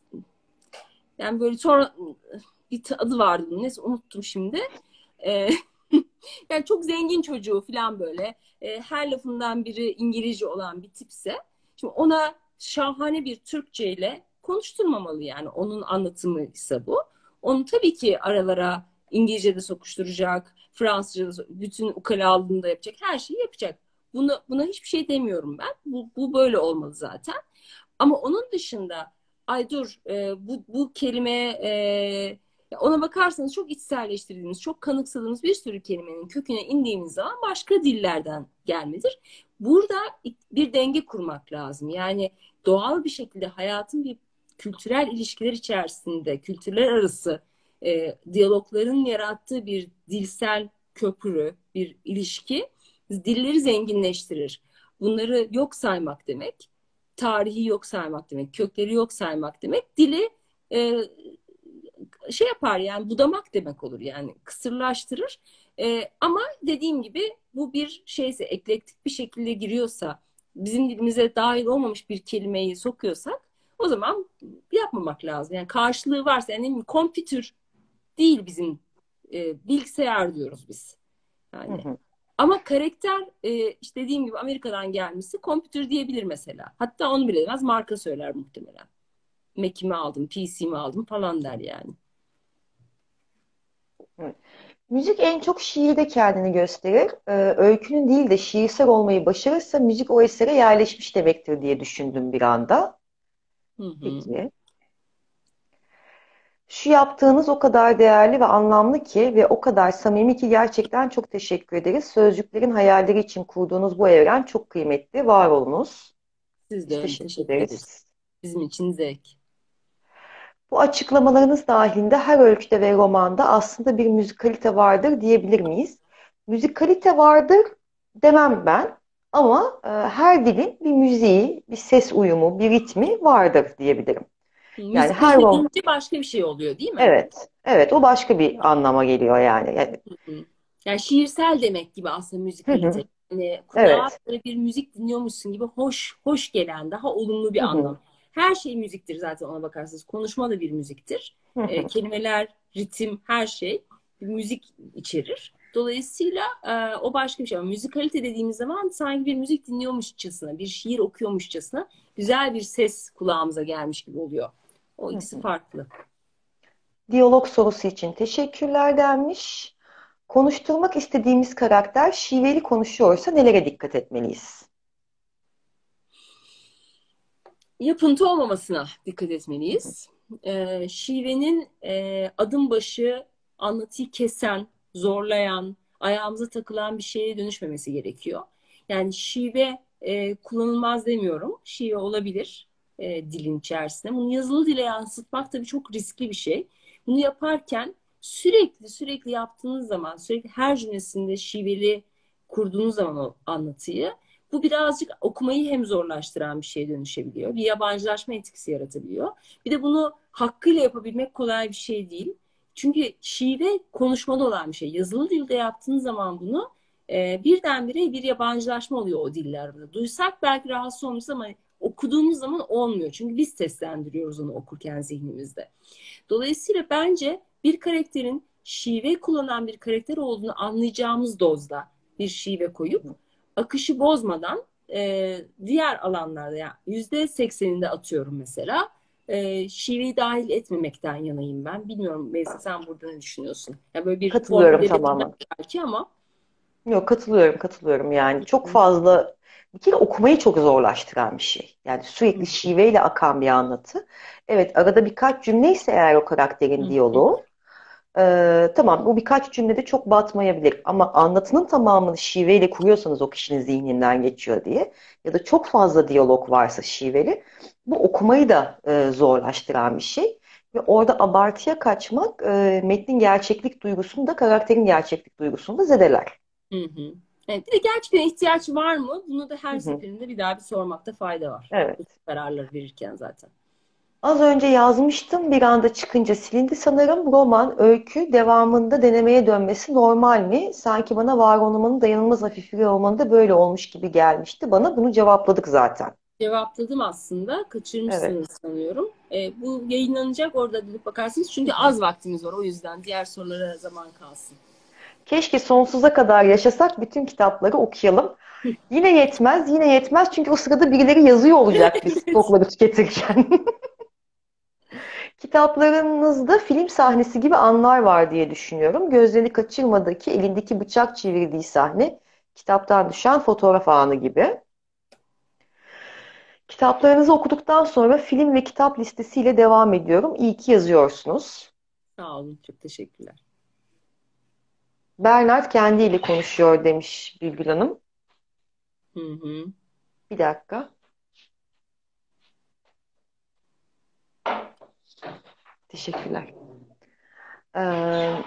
Yani böyle sonra bir adı vardı bunun. Neyse, unuttum şimdi. Ee, yani çok zengin çocuğu falan böyle. E, her lafından biri İngilizce olan bir tipse. Şimdi ona şahane bir Türkçe ile konuşturmamalı yani. Onun anlatımı ise bu. Onu tabii ki aralara İngilizce'de sokuşturacak, Fransızca'da bütün ukalalığını da yapacak, her şeyi yapacak. Buna, buna hiçbir şey demiyorum ben. Bu, bu böyle olmalı zaten. Ama onun dışında ay dur e, bu, bu kelime e, ona bakarsanız çok içselleştirdiğimiz, çok kanıksadığımız bir sürü kelimenin köküne indiğimiz zaman başka dillerden gelmedir. Burada bir denge kurmak lazım. Yani doğal bir şekilde hayatın bir kültürel ilişkiler içerisinde, kültürler arası e, diyalogların yarattığı bir dilsel köprü, bir ilişki dilleri zenginleştirir. Bunları yok saymak demek, tarihi yok saymak demek, kökleri yok saymak demek, dili e, şey yapar yani, budamak demek olur yani, kısırlaştırır. E, ama dediğim gibi bu bir şeyse, eklektik bir şekilde giriyorsa, bizim dilimize dahil olmamış bir kelimeyi sokuyorsak, o zaman yapmamak lazım. Yani karşılığı varsa, yani kompütür değil bizim e, bilgisayar diyoruz biz.
Hı
Yani
hı.
ama karakter e, işte dediğim gibi Amerika'dan gelmişse kompütür diyebilir mesela. Hatta onu bile demez, marka söyler muhtemelen. Mac'imi aldım, P C'mi aldım falan der yani.
Evet. Müzik en çok şiirde kendini gösterir. Ee, öykünün değil de şiirsel olmayı başarırsa müzik o esere yerleşmiş demektir diye düşündüm bir anda.
Hı hı.
Peki. Şu yaptığınız o kadar değerli ve anlamlı ki ve o kadar samimi ki gerçekten çok teşekkür ederiz. Sözcüklerin hayalleri için kurduğunuz bu evren çok kıymetli. Var olunuz.
Siz
Biz
de öyle,
teşekkür
teşekkür ederiz.
ederiz.
Bizim için zevk.
Bu açıklamalarınız dahilinde her öyküde ve romanda aslında bir müzikalite vardır diyebilir miyiz? Müzikalite vardır demem ben ama e, her dilin bir müziği, bir ses uyumu, bir ritmi vardır diyebilirim. Yani her
Müzikalite
rom
deyince başka bir şey oluyor değil mi?
evet, evet o başka bir anlama geliyor yani. Yani,
Hı hı. Yani şiirsel demek gibi aslında
hı hı,
müzikalite. Hani kulağa
Evet.
böyle bir müzik dinliyormuşsun gibi hoş hoş gelen, daha olumlu
Hı
bir
hı.
anlam. Her şey müziktir zaten ona bakarsanız. Konuşma da bir müziktir.
Hı
E,
hı.
kelimeler, ritim, her şey bir müzik içerir. Dolayısıyla e, o başka bir şey. Ama müzikalite dediğimiz zaman sanki bir müzik dinliyormuşçasına, bir şiir okuyormuşçasına güzel bir ses kulağımıza gelmiş gibi oluyor. O
Hı
ikisi
hı.
farklı.
Diyalog sorusu için teşekkürler denmiş. Konuşturmak istediğimiz karakter şiveli konuşuyorsa nelere dikkat etmeliyiz?
Yapıntı olmamasına dikkat etmeliyiz. Ee, şivenin e, adım başı anlatıyı kesen, zorlayan, ayağımıza takılan bir şeye dönüşmemesi gerekiyor. Yani şive e, kullanılmaz demiyorum. Şive olabilir e, dilin içerisinde. Bunu yazılı dile yansıtmak tabii çok riskli bir şey. Bunu yaparken sürekli sürekli yaptığınız zaman, sürekli her cümlesinde şiveli kurduğunuz zaman o anlatıyı, bu birazcık okumayı hem zorlaştıran bir şeye dönüşebiliyor. Bir yabancılaşma etkisi yaratabiliyor. Bir de bunu hakkıyla yapabilmek kolay bir şey değil. Çünkü şive konuşmalı olan bir şey. Yazılı dilde yaptığınız zaman bunu e, birdenbire bir yabancılaşma oluyor o dillerde. Duysak belki rahatsız olmuyoruz ama okuduğumuz zaman olmuyor. Çünkü biz seslendiriyoruz onu okurken zihnimizde. Dolayısıyla bence bir karakterin şive kullanan bir karakter olduğunu anlayacağımız dozda bir şive koyup akışı bozmadan e, diğer alanlarda yani yüzde sekseninde atıyorum mesela e, şiveyi dahil etmemekten yanayım ben. Bilmiyorum Beyza sen burada ne düşünüyorsun? Ya böyle bir
Katılıyorum
formüle verilmez
tamamen.
belki ama.
Yok, katılıyorum, katılıyorum yani. Çok fazla bir kere okumayı çok zorlaştıran bir şey. Yani
Hı
sürekli şiveyle akan bir anlatı. Evet, arada birkaç cümle ise eğer o karakterin
hı hı.
diyaloğu, e, tamam, bu birkaç cümlede çok batmayabilir. Ama anlatının tamamını şiveyle kuruyorsanız o kişinin zihninden geçiyor diye ya da çok fazla diyalog varsa şiveli, bu okumayı da e, zorlaştıran bir şey. Ve orada abartıya kaçmak e, metnin gerçeklik duygusunu da karakterin gerçeklik duygusunu da zedeler.
Hı hı. Evet, bir de gerçekten ihtiyaç var mı? Bunu da
Hı
her
hı.
seferinde bir daha bir sormakta fayda var. Bu
Evet.
kararları verirken zaten.
Az önce yazmıştım, bir anda çıkınca silindi sanırım. Roman, öykü devamında denemeye dönmesi normal mi? Sanki bana var olmanın dayanılmaz hafifliği romanı da böyle olmuş gibi gelmişti. Bana bunu cevapladık zaten.
Cevapladım aslında.
Evet.
Kaçırmışsınız sanıyorum. E, bu yayınlanacak orada dönüp bakarsınız.
Hı
Çünkü
hı.
az vaktimiz var. O yüzden diğer sorulara zaman kalsın.
Keşke sonsuza kadar yaşasak, bütün kitapları okuyalım. Yine yetmez, yine yetmez çünkü o sırada birileri yazıyor olacak biz
Evet.
stokları tüketirken. Kitaplarınızda film sahnesi gibi anlar var diye düşünüyorum. Gözlerini kaçırmadı ki elindeki bıçak çevirdiği sahne, kitaptan düşen fotoğraf anı gibi. Kitaplarınızı okuduktan sonra film ve kitap listesiyle devam ediyorum. İyi ki yazıyorsunuz.
Sağ olun. Çok teşekkürler.
Bernard kendiyle konuşuyor demiş Bülgül Hanım.
Hı hı.
Bir dakika. Teşekkürler. Ee,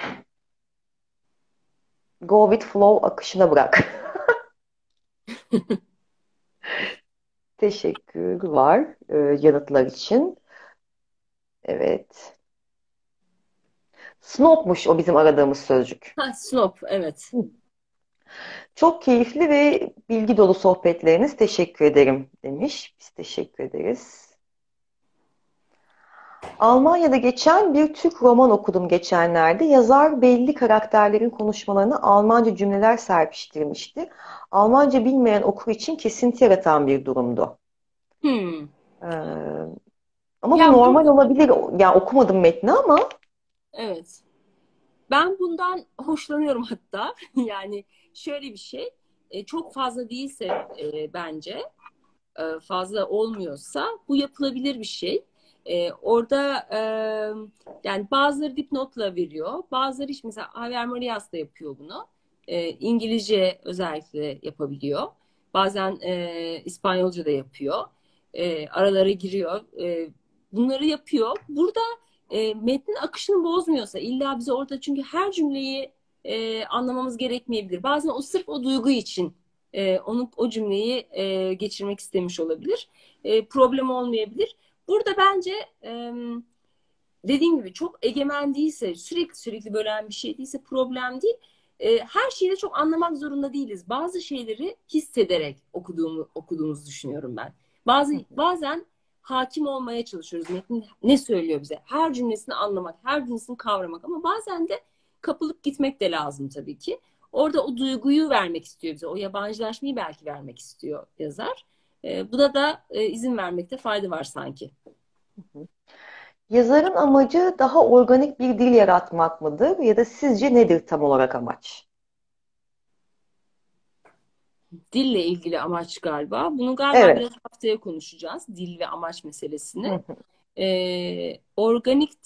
Go with flow, akışına bırak. Teşekkür var e, yanıtlar için. Evet. Snop'muş o bizim aradığımız sözcük.
Ha, Snop. Evet.
Çok keyifli ve bilgi dolu sohbetleriniz. Teşekkür ederim demiş. Biz teşekkür ederiz. Almanya'da geçen bir Türk roman okudum geçenlerde. Yazar belli karakterlerin konuşmalarına Almanca cümleler serpiştirmişti. Almanca bilmeyen okur için kesinti yaratan bir durumdu.
Hmm.
Ee, ama bu
Ya
normal
burada
olabilir. Yani okumadım metni ama
evet. Ben bundan hoşlanıyorum hatta. Yani şöyle bir şey. E, çok fazla değilse e, bence e, fazla olmuyorsa bu yapılabilir bir şey. E, orada e, yani bazıları dipnotla veriyor. Bazıları hiç mesela Javier Marias da yapıyor bunu. E, İngilizce özellikle yapabiliyor. Bazen e, İspanyolca da yapıyor. E, aralara giriyor. E, bunları yapıyor. Burada e, metnin akışını bozmuyorsa illa bize orada çünkü her cümleyi e, anlamamız gerekmeyebilir. Bazen o sırf o duygu için e, onu o cümleyi e, geçirmek istemiş olabilir. E, problem olmayabilir. Burada bence e, dediğim gibi çok egemen değilse, sürekli sürekli bölen bir şey değilse problem değil. e, her şeyi de çok anlamak zorunda değiliz. Bazı şeyleri hissederek okuduğumu, okuduğumuzu düşünüyorum ben. Bazı bazen hakim olmaya çalışıyoruz. Metin ne söylüyor bize? Her cümlesini anlamak, her cümlesini kavramak ama bazen de kapılıp gitmek de lazım tabii ki. Orada o duyguyu vermek istiyor bize. O yabancılaşmayı belki vermek istiyor yazar. E, buna da e, izin vermekte fayda var sanki.
Yazarın amacı daha organik bir dil yaratmak mıdır ya da sizce nedir tam olarak amaç?
Dille ilgili amaç galiba. Bunu galiba
Evet.
biraz haftaya konuşacağız. Dil ve amaç meselesini.
Hı hı.
Ee, organik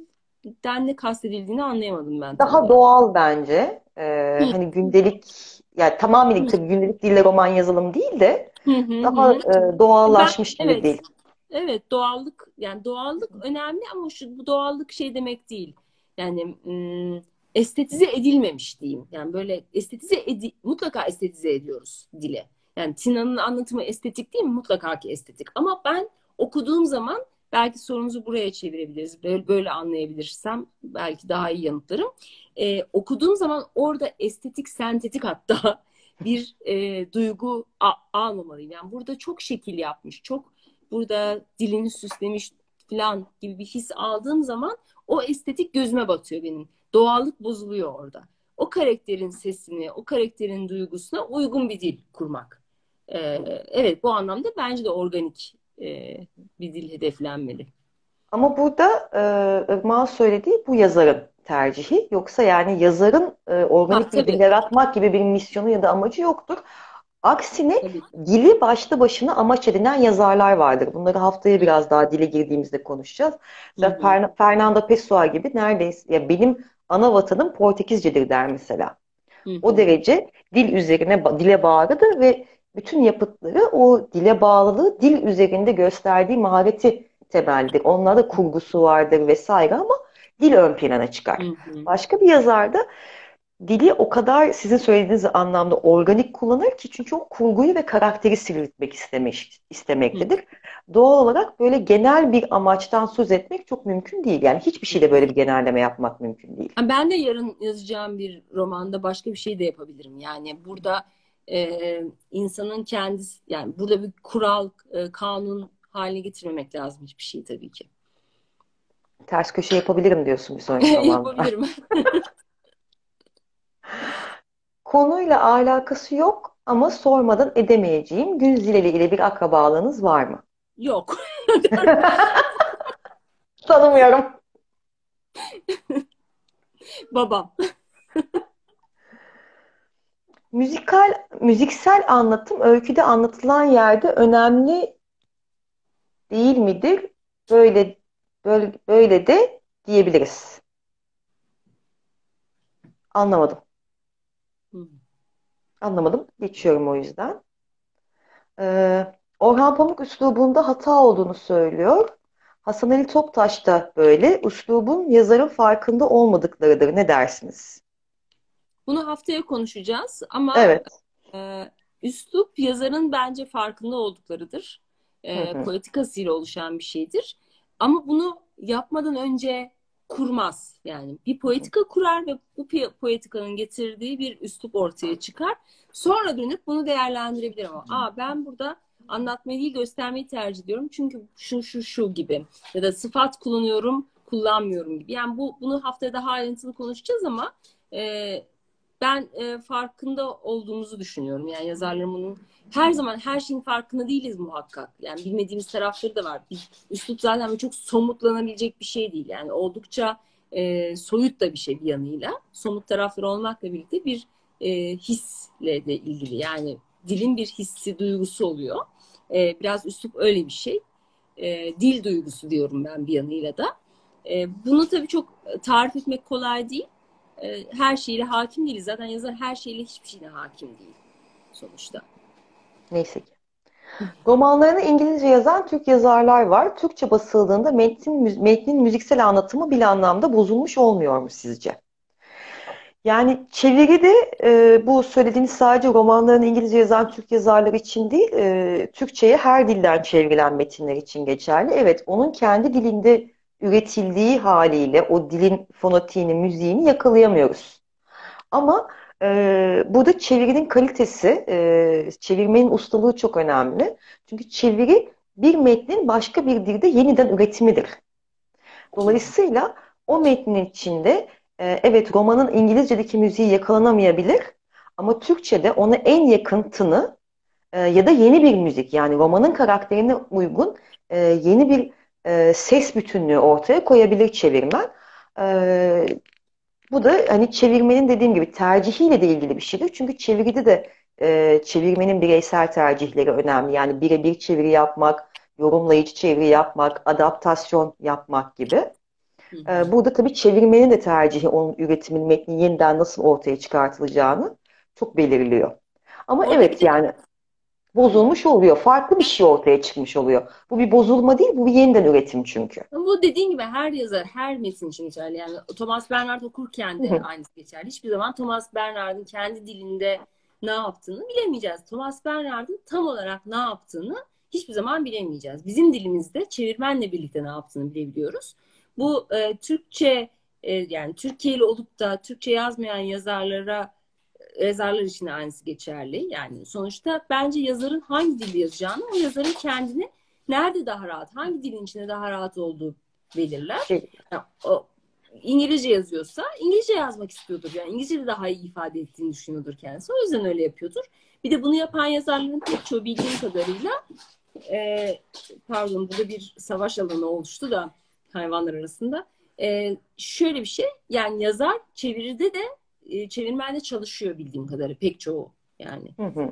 dilden ne kastedildiğini anlayamadım ben tam
Daha
olarak.
doğal bence. Ee,
Hı
hani gündelik, yani tamamen
hı
tabii gündelik dille roman yazılım değil de
hı hı.
daha
Hı.
e,
Ben
doğallaşmış bir dil.
evet. Evet, doğallık, yani doğallık önemli ama şu bu doğallık şey demek değil. Yani ım, estetize edilmemiş diyeyim. Yani böyle estetize edi mutlaka estetize ediyoruz dile. Yani Tina'nın anlatımı estetik değil mi? Mutlaka ki estetik. Ama ben okuduğum zaman belki sorunuzu buraya çevirebiliriz. Böyle, böyle anlayabilirsem belki daha iyi yanıtlarım. Ee, okuduğum zaman orada estetik, sentetik hatta bir e, duygu a- almamalıyım. Yani burada çok şekil yapmış, çok burada dilini süslemiş falan gibi bir his aldığım zaman o estetik gözüme batıyor benim. Doğallık bozuluyor orada. O karakterin sesini, o karakterin duygusuna uygun bir dil kurmak. Ee, evet, bu anlamda bence de organik e, bir dil hedeflenmeli.
Ama burada e, Irmak'ın söylediği bu yazarın tercihi. Yoksa yani yazarın e,
Ha
organik bir dil
tabii,
yaratmak gibi bir misyonu ya da amacı yoktur. Aksine
tabii ki.
dili başlı başına amaç edinen yazarlar vardır. Bunları haftaya
Hı
biraz daha dile girdiğimizde konuşacağız.
hı.
Mesela
Hı.
Fern- Fernando Pessoa gibi neredeyse ya benim ana vatanım Portekizcedir der mesela.
Hı
O
hı.
derece dil üzerine, dile bağlıdır ve bütün yapıtları o dile bağlılığı dil üzerinde gösterdiği mahareti temellidir. Onlarda kurgusu vardır vesaire ama dil ön plana
Hı
çıkar.
hı.
Başka bir yazar da dili o kadar sizin söylediğiniz anlamda organik kullanır ki çünkü o kurguyu ve karakteri sivriltmek istemiş,
Hı
istemektedir. Doğal olarak böyle genel bir amaçtan söz etmek çok mümkün değil. Yani hiçbir şeyde
hı.
böyle bir genelleme yapmak mümkün değil.
Ben de yarın yazacağım bir romanda başka bir şey de yapabilirim. Yani burada e, insanın kendisi, yani burada bir kural, e, kanun haline getirmemek lazım hiçbir şey tabii ki.
Ters köşe yapabilirim diyorsun bir sonraki romanda.
Yapabilirim.
Konuyla alakası yok ama sormadan edemeyeceğim Günzileli ile bir akrabalığınız var mı?
Yok.
Tanımıyorum.
Babam.
Müzikal, müziksel anlatım öyküde anlatılan yerde önemli değil midir? Böyle böyle böyle de diyebiliriz. Anlamadım.
Hı.
Anlamadım. Geçiyorum o yüzden. Ee, Orhan Pamuk üslubunda hata olduğunu söylüyor. Hasan Ali Toptaş da böyle. Üslubun yazarın farkında olmadıklarıdır. Ne dersiniz?
Bunu haftaya konuşacağız ama
Evet.
e, üslup yazarın bence farkında olduklarıdır.
Hı
E,
hı.
politikasıyla oluşan bir şeydir. Ama bunu yapmadan önce kurmaz. Yani bir politika kurar ve bu pi- politikanın getirdiği bir üslup ortaya çıkar. Sonra dönüp bunu değerlendirebilir ama Aa, ben burada anlatmayı değil göstermeyi tercih ediyorum. Çünkü şu şu şu gibi ya da sıfat kullanıyorum, kullanmıyorum gibi. Yani bu bunu haftaya daha ayrıntılı konuşacağız ama e, ben e, farkında olduğumuzu düşünüyorum. Yani yazarların bunun her zaman her şeyin farkında değiliz muhakkak. Yani bilmediğimiz tarafları da var. Bir, üslup zaten çok somutlanabilecek bir şey değil. Yani oldukça e, soyut da bir şey bir yanıyla. Somut tarafları olmakla birlikte bir e, hisle de ilgili. Yani dilin bir hissi, duygusu oluyor. E, biraz üslup öyle bir şey. E, dil duygusu diyorum ben bir yanıyla da. E, bunu tabii çok tarif etmek kolay değil. E, her şeyle hakim değiliz. Zaten yazar her şeyle hiçbir şeyle hakim değil sonuçta.
Neyse ki. Romanlarını İngilizce yazan Türk yazarlar var. Türkçe basıldığında metnin, metnin müziksel anlatımı bir anlamda bozulmuş olmuyor mu sizce? Yani çeviride e, bu söylediğiniz sadece romanlarını İngilizce yazan Türk yazarlar için değil, e, Türkçe'ye her dilden çevrilen metinler için geçerli. Evet, onun kendi dilinde üretildiği haliyle o dilin fonetiğini, müziğini yakalayamıyoruz. Ama e, burada çevirinin kalitesi, e, çevirmenin ustalığı çok önemli. Çünkü çeviri bir metnin başka bir dilde yeniden üretimidir. Dolayısıyla o metnin içinde e, evet romanın İngilizce'deki müziği yakalanamayabilir ama Türkçe'de ona en yakın tını e, ya da yeni bir müzik yani romanın karakterine uygun e, yeni bir e, ses bütünlüğü ortaya koyabilir çevirmen. E, Bu da hani çevirmenin dediğim gibi tercihiyle de ilgili bir şeydir. Çünkü çeviride de e, çevirmenin bireysel tercihleri önemli. Yani birebir çeviri yapmak, yorumlayıcı çeviri yapmak, adaptasyon yapmak gibi.
Hı hı.
E, burada tabii çevirmenin de tercihi onun üretimin, metnin yeniden nasıl ortaya çıkartılacağını çok belirliyor. Ama
Orada bir
evet
de
yani bozulmuş oluyor. Farklı bir şey ortaya çıkmış oluyor. Bu bir bozulma değil, bu bir yeniden üretim çünkü.
bu dediğin gibi her yazar, her metin için geçerli. Yani Thomas Bernhard okurken
Hı
de
hı.
aynısı geçerli. Hiçbir zaman Thomas Bernhard'ın kendi dilinde ne yaptığını bilemeyeceğiz. Thomas Bernhard'ın tam olarak ne yaptığını hiçbir zaman bilemeyeceğiz. Bizim dilimizde çevirmenle birlikte ne yaptığını bilebiliyoruz. Bu e, Türkçe e, yani Türkiye'li olup da Türkçe yazmayan yazarlara yazarlar için de aynısı geçerli. Yani sonuçta bence yazarın hangi dilde yazacağını o yazarın kendini nerede daha rahat, hangi dilin içinde daha rahat olduğu belirler.
Şey,
Yani o İngilizce yazıyorsa İngilizce yazmak istiyordur. Yani İngilizce de daha iyi ifade ettiğini düşünüyordur kendisi. O yüzden öyle yapıyordur. Bir de bunu yapan yazarların pek çoğu bildiğim kadarıyla e, pardon burada bir savaş alanı oluştu da hayvanlar arasında. E, şöyle bir şey yani yazar çeviride de e, çevirmenle çalışıyor bildiğim kadarıyla pek çoğu yani.
hı hı.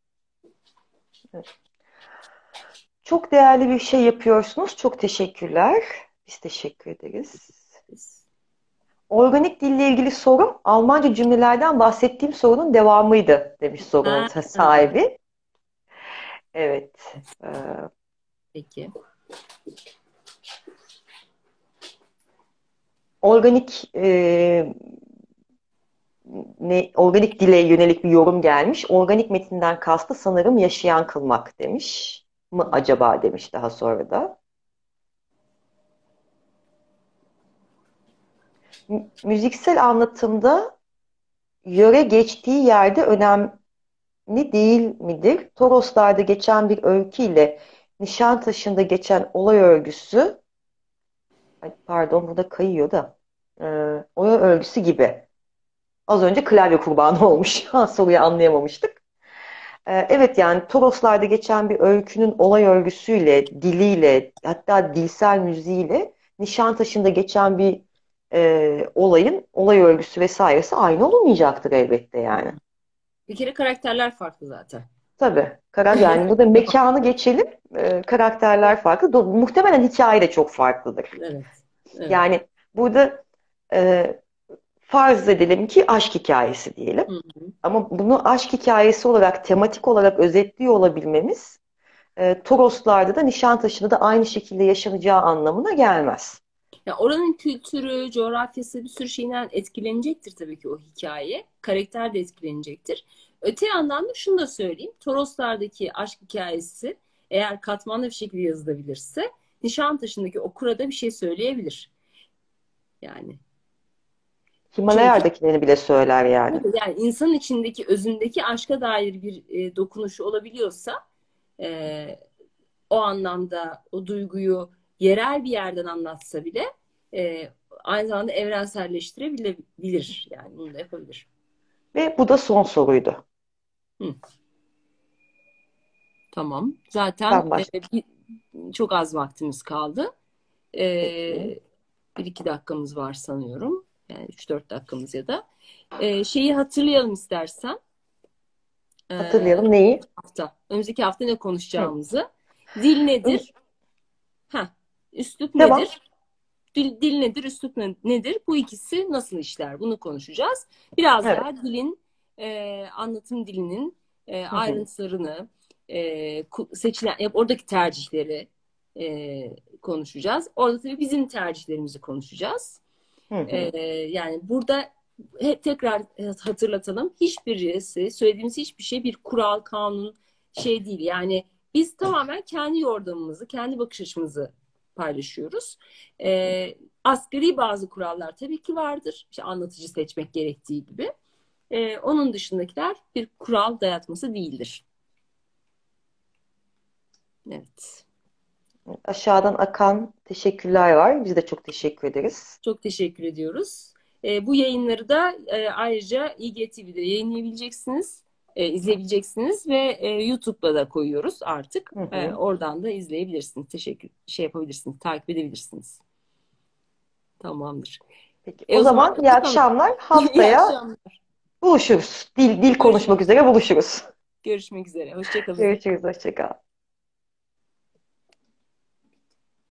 Çok değerli bir şey yapıyorsunuz. Çok teşekkürler. Biz teşekkür ederiz. Organik dille ilgili sorum Almanca cümlelerden bahsettiğim sorunun devamıydı demiş sorunun
Ha,
sahibi. Evet. Ee,
peki.
organik e, ne, organik dile yönelik bir yorum gelmiş. Organik metinden kastı sanırım yaşayan kılmak demiş. Mı acaba demiş daha sonra da. M- müziksel anlatımda yöre geçtiği yerde önemli değil midir? Toroslarda geçen bir öyküyle Nişantaşı'nda geçen olay örgüsü, ay pardon burada kayıyor da, e, olay örgüsü gibi. Az önce klavye kurbanı olmuş. Soruyu anlayamamıştık. E, evet yani Toroslarda geçen bir öykünün olay örgüsüyle, diliyle, hatta dilsel müziğiyle Nişantaşı'nda geçen bir e, olayın olay örgüsü vesairesi aynı olmayacaktır elbette yani.
Bir kere karakterler farklı zaten.
Tabii. Karar yani burada mekanı geçelim. e, karakterler farklı. Do- muhtemelen hikaye de çok farklıdır.
Evet. Evet.
Yani burada e, farz edelim ki aşk hikayesi diyelim.
Hı hı.
Ama bunu aşk hikayesi olarak, tematik olarak özetliyor olabilmemiz e, Toroslarda da Nişantaşı'nda da aynı şekilde yaşanacağı anlamına gelmez.
Ya oranın kültürü, coğrafyası bir sürü şeyden etkilenecektir tabii ki o hikaye. Karakter de etkilenecektir. Öte yandan da şunu da söyleyeyim. Toroslardaki aşk hikayesi eğer katmanlı bir şekilde yazılabilirse Nişantaşı'ndaki okura da bir şey söyleyebilir. Yani çünkü
Himalaya'dakilerini bile söyler yani.
yani insanın içindeki, özündeki aşka dair bir e, dokunuşu olabiliyorsa e, o anlamda o duyguyu yerel bir yerden anlatsa bile e, aynı zamanda evrenselleştirebilir. Yani bunu da yapabilir.
Ve bu da son soruydu.
Hı, tamam. Zaten
Sen
e,
başla.
bir, çok az vaktimiz kaldı.
Peki.
E, bir iki dakikamız var sanıyorum. Yani üç dört dakikamız ya da. E, şeyi hatırlayalım istersen. E,
Hatırlayalım neyi?
hafta. Önümüzdeki hafta ne
Hı.
konuşacağımızı. Dil
Ön-
nedir? Heh, üslup
Devam.
nedir? Dil, dil nedir, üslup nedir? Bu ikisi nasıl işler? Bunu konuşacağız. Biraz
Evet.
daha dilin, e, anlatım dilinin e,
Hı hı.
ayrıntılarını, e, seçilen, oradaki tercihleri e, konuşacağız. Orada tabii bizim tercihlerimizi konuşacağız.
Hı hı.
E, yani burada hep tekrar hatırlatalım. Hiçbirisi, söylediğimiz hiçbir şey bir kural, kanun şey değil. Yani biz tamamen kendi yordamımızı, kendi bakış açımızı paylaşıyoruz. Ee, asgari bazı kurallar tabii ki vardır. İşte anlatıcı seçmek gerektiği gibi. E, onun dışındakiler bir kural dayatması değildir. Evet.
Aşağıdan akan teşekkürler var. Biz de çok teşekkür ederiz.
Çok teşekkür ediyoruz. E, bu yayınları da e, ayrıca İ G T V'de yayınlayabileceksiniz, e, izleyebileceksiniz ve e, YouTube'da da koyuyoruz artık.
Hı
E,
hı.
oradan da izleyebilirsiniz. Teşekkür, şey yapabilirsiniz, takip edebilirsiniz. Tamamdır.
Peki,
E,
o
o zaman
zaman iyi
kapatalım.
akşamlar.
İyi
Haftaya
akşamlar.
buluşuruz. Dil, dil
Görüşmek
konuşmak
üzere.
üzere buluşuruz.
Görüşmek üzere. Hoşça kalın.
Görüşürüz. Hoşça kal.